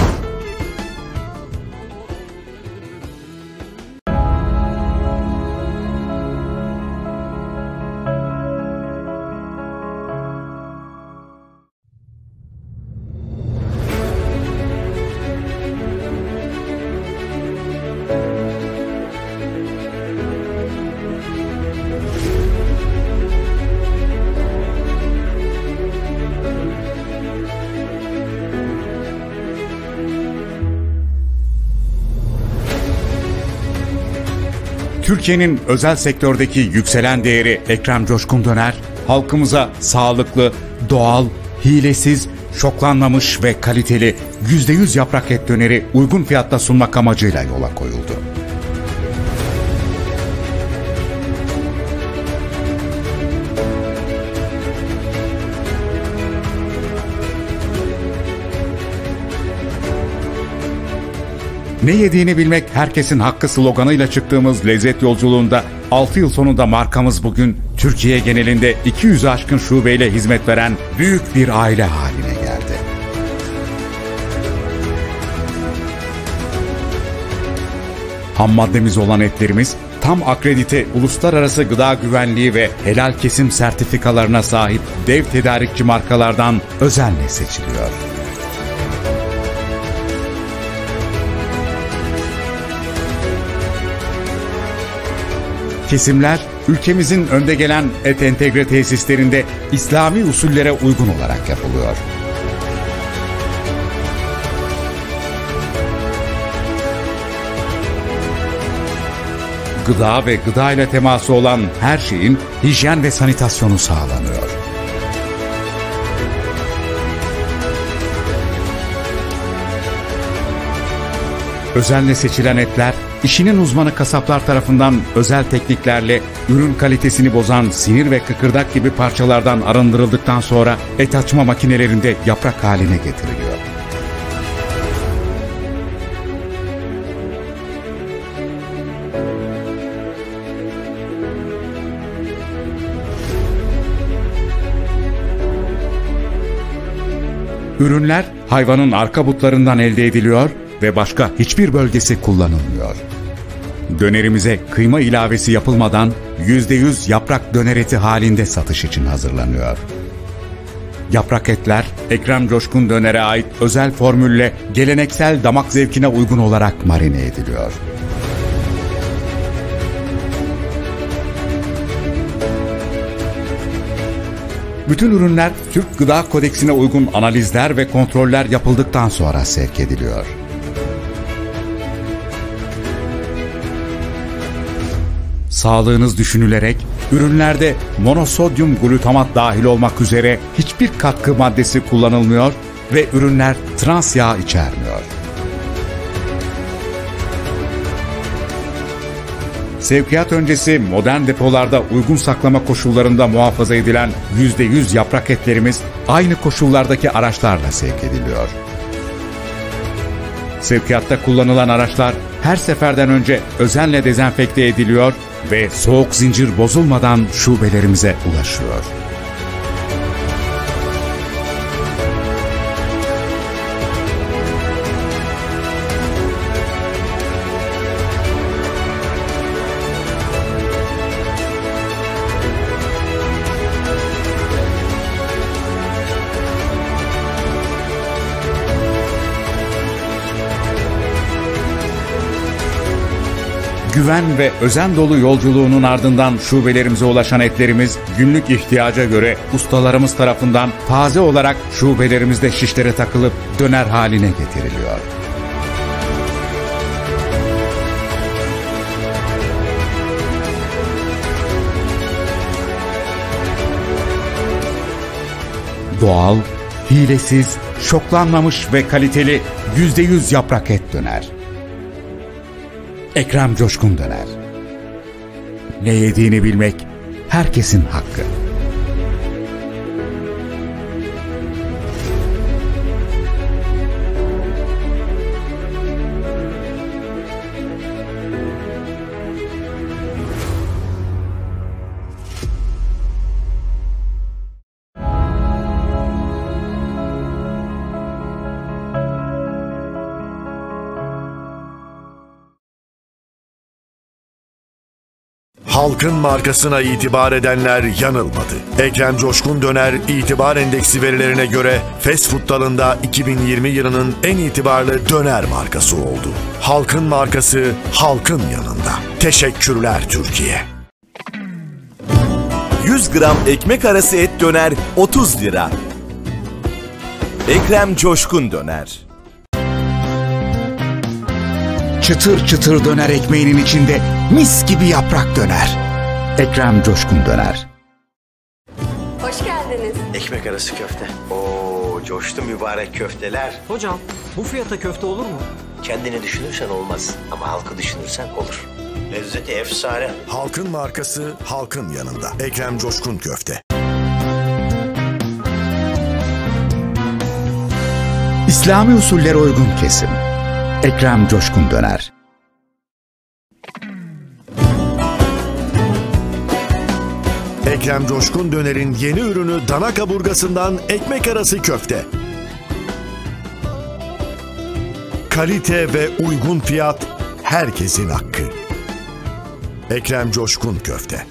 Türkiye'nin özel sektördeki yükselen değeri Ekrem Coşkun Döner, halkımıza sağlıklı, doğal, hilesiz, şoklanmamış ve kaliteli yüzde yüz yaprak et döneri uygun fiyatta sunmak amacıyla yola koyuldu. Ne yediğini bilmek herkesin hakkı sloganıyla çıktığımız lezzet yolculuğunda altı yıl sonunda markamız bugün Türkiye genelinde iki yüzü aşkın şubeyle hizmet veren büyük bir aile haline geldi. Ham maddemiz olan etlerimiz tam akredite uluslararası gıda güvenliği ve helal kesim sertifikalarına sahip dev tedarikçi markalardan özenle seçiliyor. Kesimler, ülkemizin önde gelen et entegre tesislerinde İslami usullere uygun olarak yapılıyor. Gıda ve gıda ile teması olan her şeyin hijyen ve sanitasyonu sağlanıyor. Özenle seçilen etler, İşinin uzmanı kasaplar tarafından özel tekniklerle ürün kalitesini bozan sinir ve kıkırdak gibi parçalardan arındırıldıktan sonra et açma makinelerinde yaprak haline getiriliyor. Ürünler hayvanın arka butlarından elde ediliyor ve başka hiçbir bölgesi kullanılmıyor. Dönerimize kıyma ilavesi yapılmadan yüzde yüz yaprak döner eti halinde satış için hazırlanıyor. Yaprak etler, Ekrem Coşkun Döner'e ait özel formülle geleneksel damak zevkine uygun olarak marine ediliyor. Bütün ürünler Türk Gıda Kodeksine uygun analizler ve kontroller yapıldıktan sonra sevk ediliyor. Sağlığınız düşünülerek ürünlerde monosodyum glutamat dahil olmak üzere hiçbir katkı maddesi kullanılmıyor ve ürünler trans yağ içermiyor. Sevkiyat öncesi modern depolarda uygun saklama koşullarında muhafaza edilen yüzde yüz yaprak etlerimiz aynı koşullardaki araçlarla sevk ediliyor. Sevkiyatta kullanılan araçlar her seferden önce özenle dezenfekte ediliyor ve soğuk zincir bozulmadan şubelerimize ulaşıyor. Güven ve özen dolu yolculuğunun ardından şubelerimize ulaşan etlerimiz günlük ihtiyaca göre ustalarımız tarafından taze olarak şubelerimizde şişlere takılıp döner haline getiriliyor. Doğal, hilesiz, şoklanmamış ve kaliteli yüzde yüz yaprak et döner. Ekrem Coşkun Döner. Ne yediğini bilmek herkesin hakkı. Halkın markasına itibar edenler yanılmadı. Ekrem Coşkun Döner itibar endeksi verilerine göre fast food dalında iki bin yirmi yılının en itibarlı döner markası oldu. Halkın markası halkın yanında. Teşekkürler Türkiye. yüz gram ekmek arası et döner otuz lira. Ekrem Coşkun Döner. Çıtır çıtır döner ekmeğinin içinde mis gibi yaprak döner. Ekrem Coşkun Döner. Hoş geldiniz. Ekmek arası köfte. Oo, coştu mübarek köfteler. Hocam, bu fiyata köfte olur mu? Kendini düşünürsen olmaz ama halkı düşünürsen olur. Lezzeti efsane. Halkın markası halkın yanında. Ekrem Coşkun Köfte. İslami usullere uygun kesim. Ekrem Coşkun Döner. Ekrem Coşkun Döner'in yeni ürünü dana kaburgasından ekmek arası köfte. Kalite ve uygun fiyat herkesin hakkı. Ekrem Coşkun Köfte.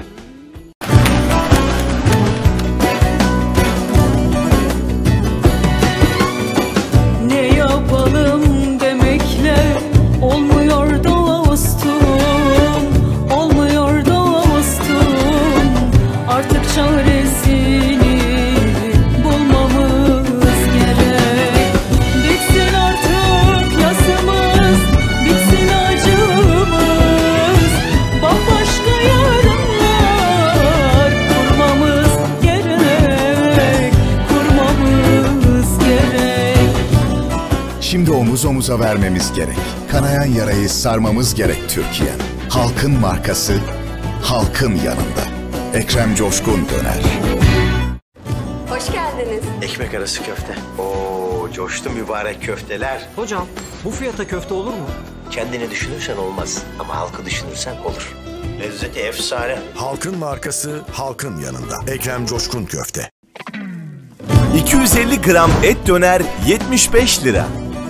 Ne yapalım demekle olmuyor dostum, olmuyor dostum. Artık çaresini bulmamız gerek. Bitsin artık yasımız, bitsin acımız. Bambaşka yarınlar kurmamız gerek, kurmamız gerek. Şimdi omuz omuza vermemiz gerek. Kanayan yarayı sarmamız gerek Türkiye'm. Halkın markası, halkın yanında. Ekrem Coşkun Döner. Hoş geldiniz. Ekmek arası köfte. Oo, coştu mübarek köfteler. Hocam, bu fiyata köfte olur mu? Kendini düşünürsen olmaz ama halkı düşünürsen olur. Lezzeti efsane. Halkın markası halkın yanında. Ekrem Coşkun Köfte. iki yüz elli gram et döner yetmiş beş lira.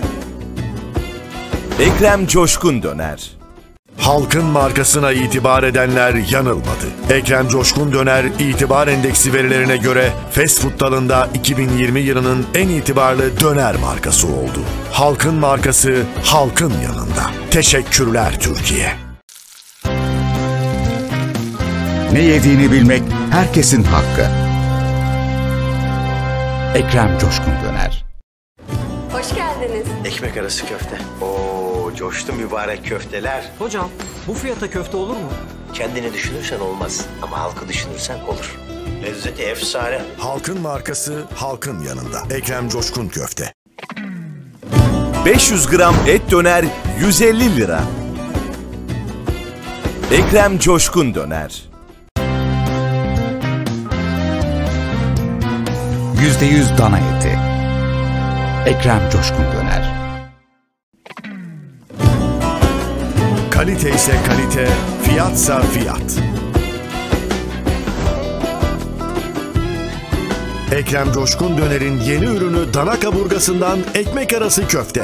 Ekrem Coşkun Döner. Halkın markasına itibar edenler yanılmadı. Ekrem Coşkun Döner itibar endeksi verilerine göre fast food dalında iki bin yirmi yılının en itibarlı döner markası oldu. Halkın markası halkın yanında. Teşekkürler Türkiye. Ne yediğini bilmek herkesin hakkı. Ekrem Coşkun Döner. Hoş geldiniz. Ekmek arası köfte. Oo, coştu mübarek köfteler. Hocam, bu fiyata köfte olur mu? Kendini düşünürsen olmaz ama halkı düşünürsen olur. Lezzeti efsane. Halkın markası halkın yanında. Ekrem Coşkun Köfte. beş yüz gram et döner yüz elli lira. Ekrem Coşkun Döner. yüzde yüz dana eti. Ekrem Coşkun Döner. Kalite ise kalite, fiyatsa fiyat. Ekrem Coşkun Döner'in yeni ürünü dana kaburgasından ekmek arası köfte.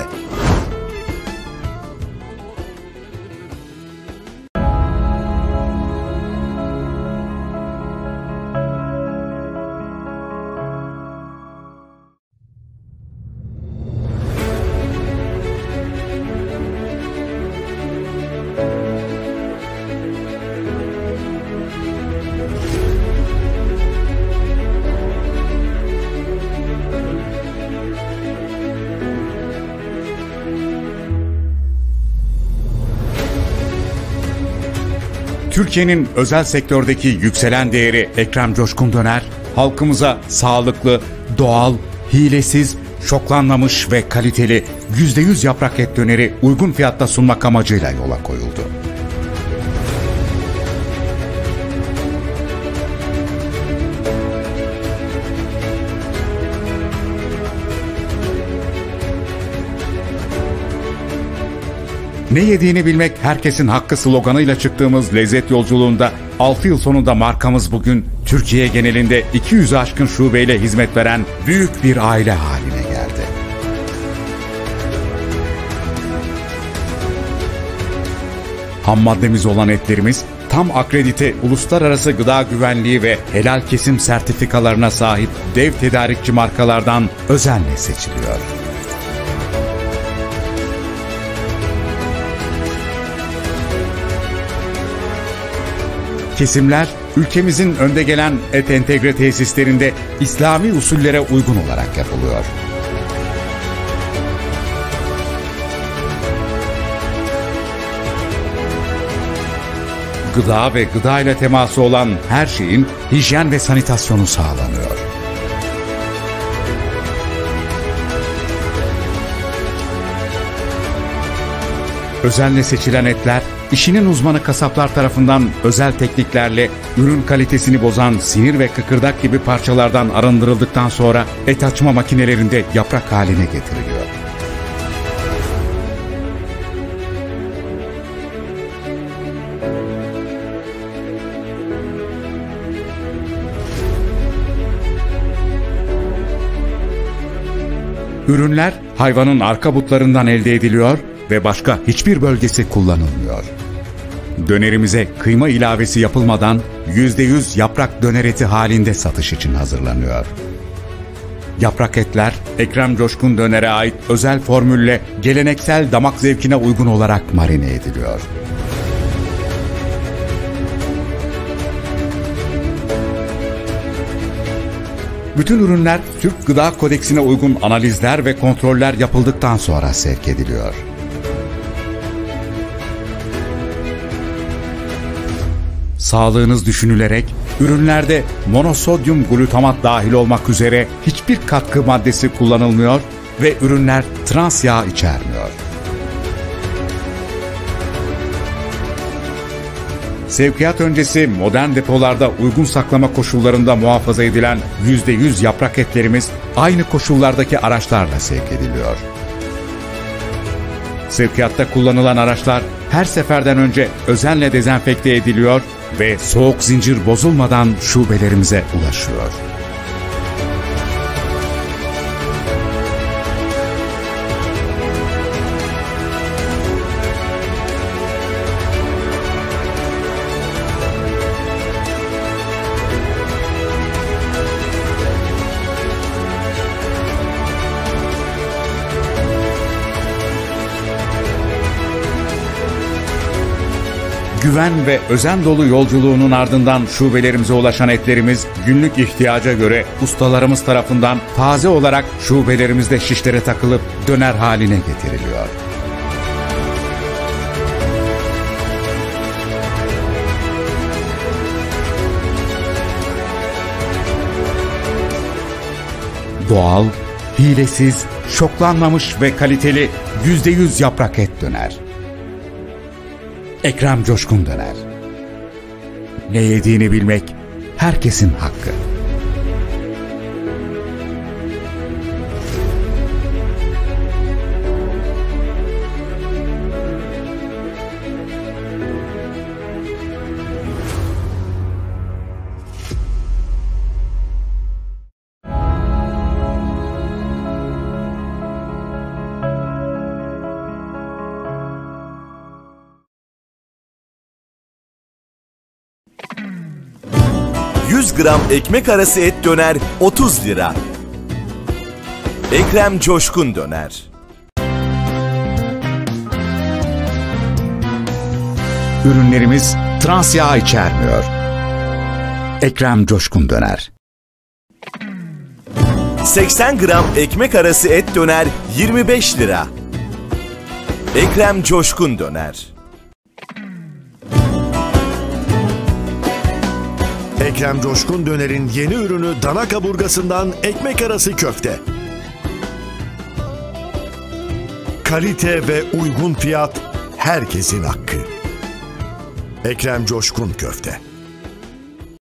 Türkiye'nin özel sektördeki yükselen değeri Ekrem Coşkun Döner, halkımıza sağlıklı, doğal, hilesiz, şoklanmamış ve kaliteli yüzde yüz yaprak et döneri uygun fiyatta sunmak amacıyla yola koyuldu. Ne yediğini bilmek herkesin hakkı sloganıyla çıktığımız lezzet yolculuğunda altı yıl sonunda markamız bugün Türkiye genelinde iki yüzü aşkın şubeyle hizmet veren büyük bir aile haline geldi. Ham maddemiz olan etlerimiz tam akredite uluslararası gıda güvenliği ve helal kesim sertifikalarına sahip dev tedarikçi markalardan özenle seçiliyor. Kesimler, ülkemizin önde gelen et entegre tesislerinde İslami usullere uygun olarak yapılıyor. Gıda ve gıda ile teması olan her şeyin hijyen ve sanitasyonu sağlanıyor. Özenle seçilen etler, işinin uzmanı kasaplar tarafından özel tekniklerle ürün kalitesini bozan sinir ve kıkırdak gibi parçalardan arındırıldıktan sonra et açma makinelerinde yaprak haline getiriliyor. Ürünler hayvanın arka butlarından elde ediliyor ve başka hiçbir bölgesi kullanılmıyor. Dönerimize kıyma ilavesi yapılmadan yüzde yüz yaprak döner eti halinde satış için hazırlanıyor. Yaprak etler Ekrem Coşkun Döner'e ait özel formülle geleneksel damak zevkine uygun olarak marine ediliyor. Bütün ürünler Türk Gıda Kodeksine uygun analizler ve kontroller yapıldıktan sonra sevk ediliyor. Sağlığınız düşünülerek ürünlerde monosodyum glutamat dahil olmak üzere hiçbir katkı maddesi kullanılmıyor ve ürünler trans yağ içermiyor. Sevkiyat öncesi modern depolarda uygun saklama koşullarında muhafaza edilen yüzde yüz yaprak etlerimiz aynı koşullardaki araçlarla sevk ediliyor. Sevkiyatta kullanılan araçlar her seferden önce özenle dezenfekte ediliyor ve soğuk zincir bozulmadan şubelerimize ulaşıyor. Güven ve özen dolu yolculuğunun ardından şubelerimize ulaşan etlerimiz günlük ihtiyaca göre ustalarımız tarafından taze olarak şubelerimizde şişlere takılıp döner haline getiriliyor. Doğal, hilesiz, şoklanmamış ve kaliteli yüzde yüz yaprak et döner. Ekrem Coşkun Döner. Ne yediğini bilmek herkesin hakkı. yüz gram ekmek arası et döner otuz lira. Ekrem Coşkun Döner. Ürünlerimiz trans yağ içermiyor. Ekrem Coşkun Döner. seksen gram ekmek arası et döner yirmi beş lira. Ekrem Coşkun Döner. Ekrem Coşkun Döner'in yeni ürünü dana kaburgasından ekmek arası köfte. Kalite ve uygun fiyat herkesin hakkı. Ekrem Coşkun Köfte.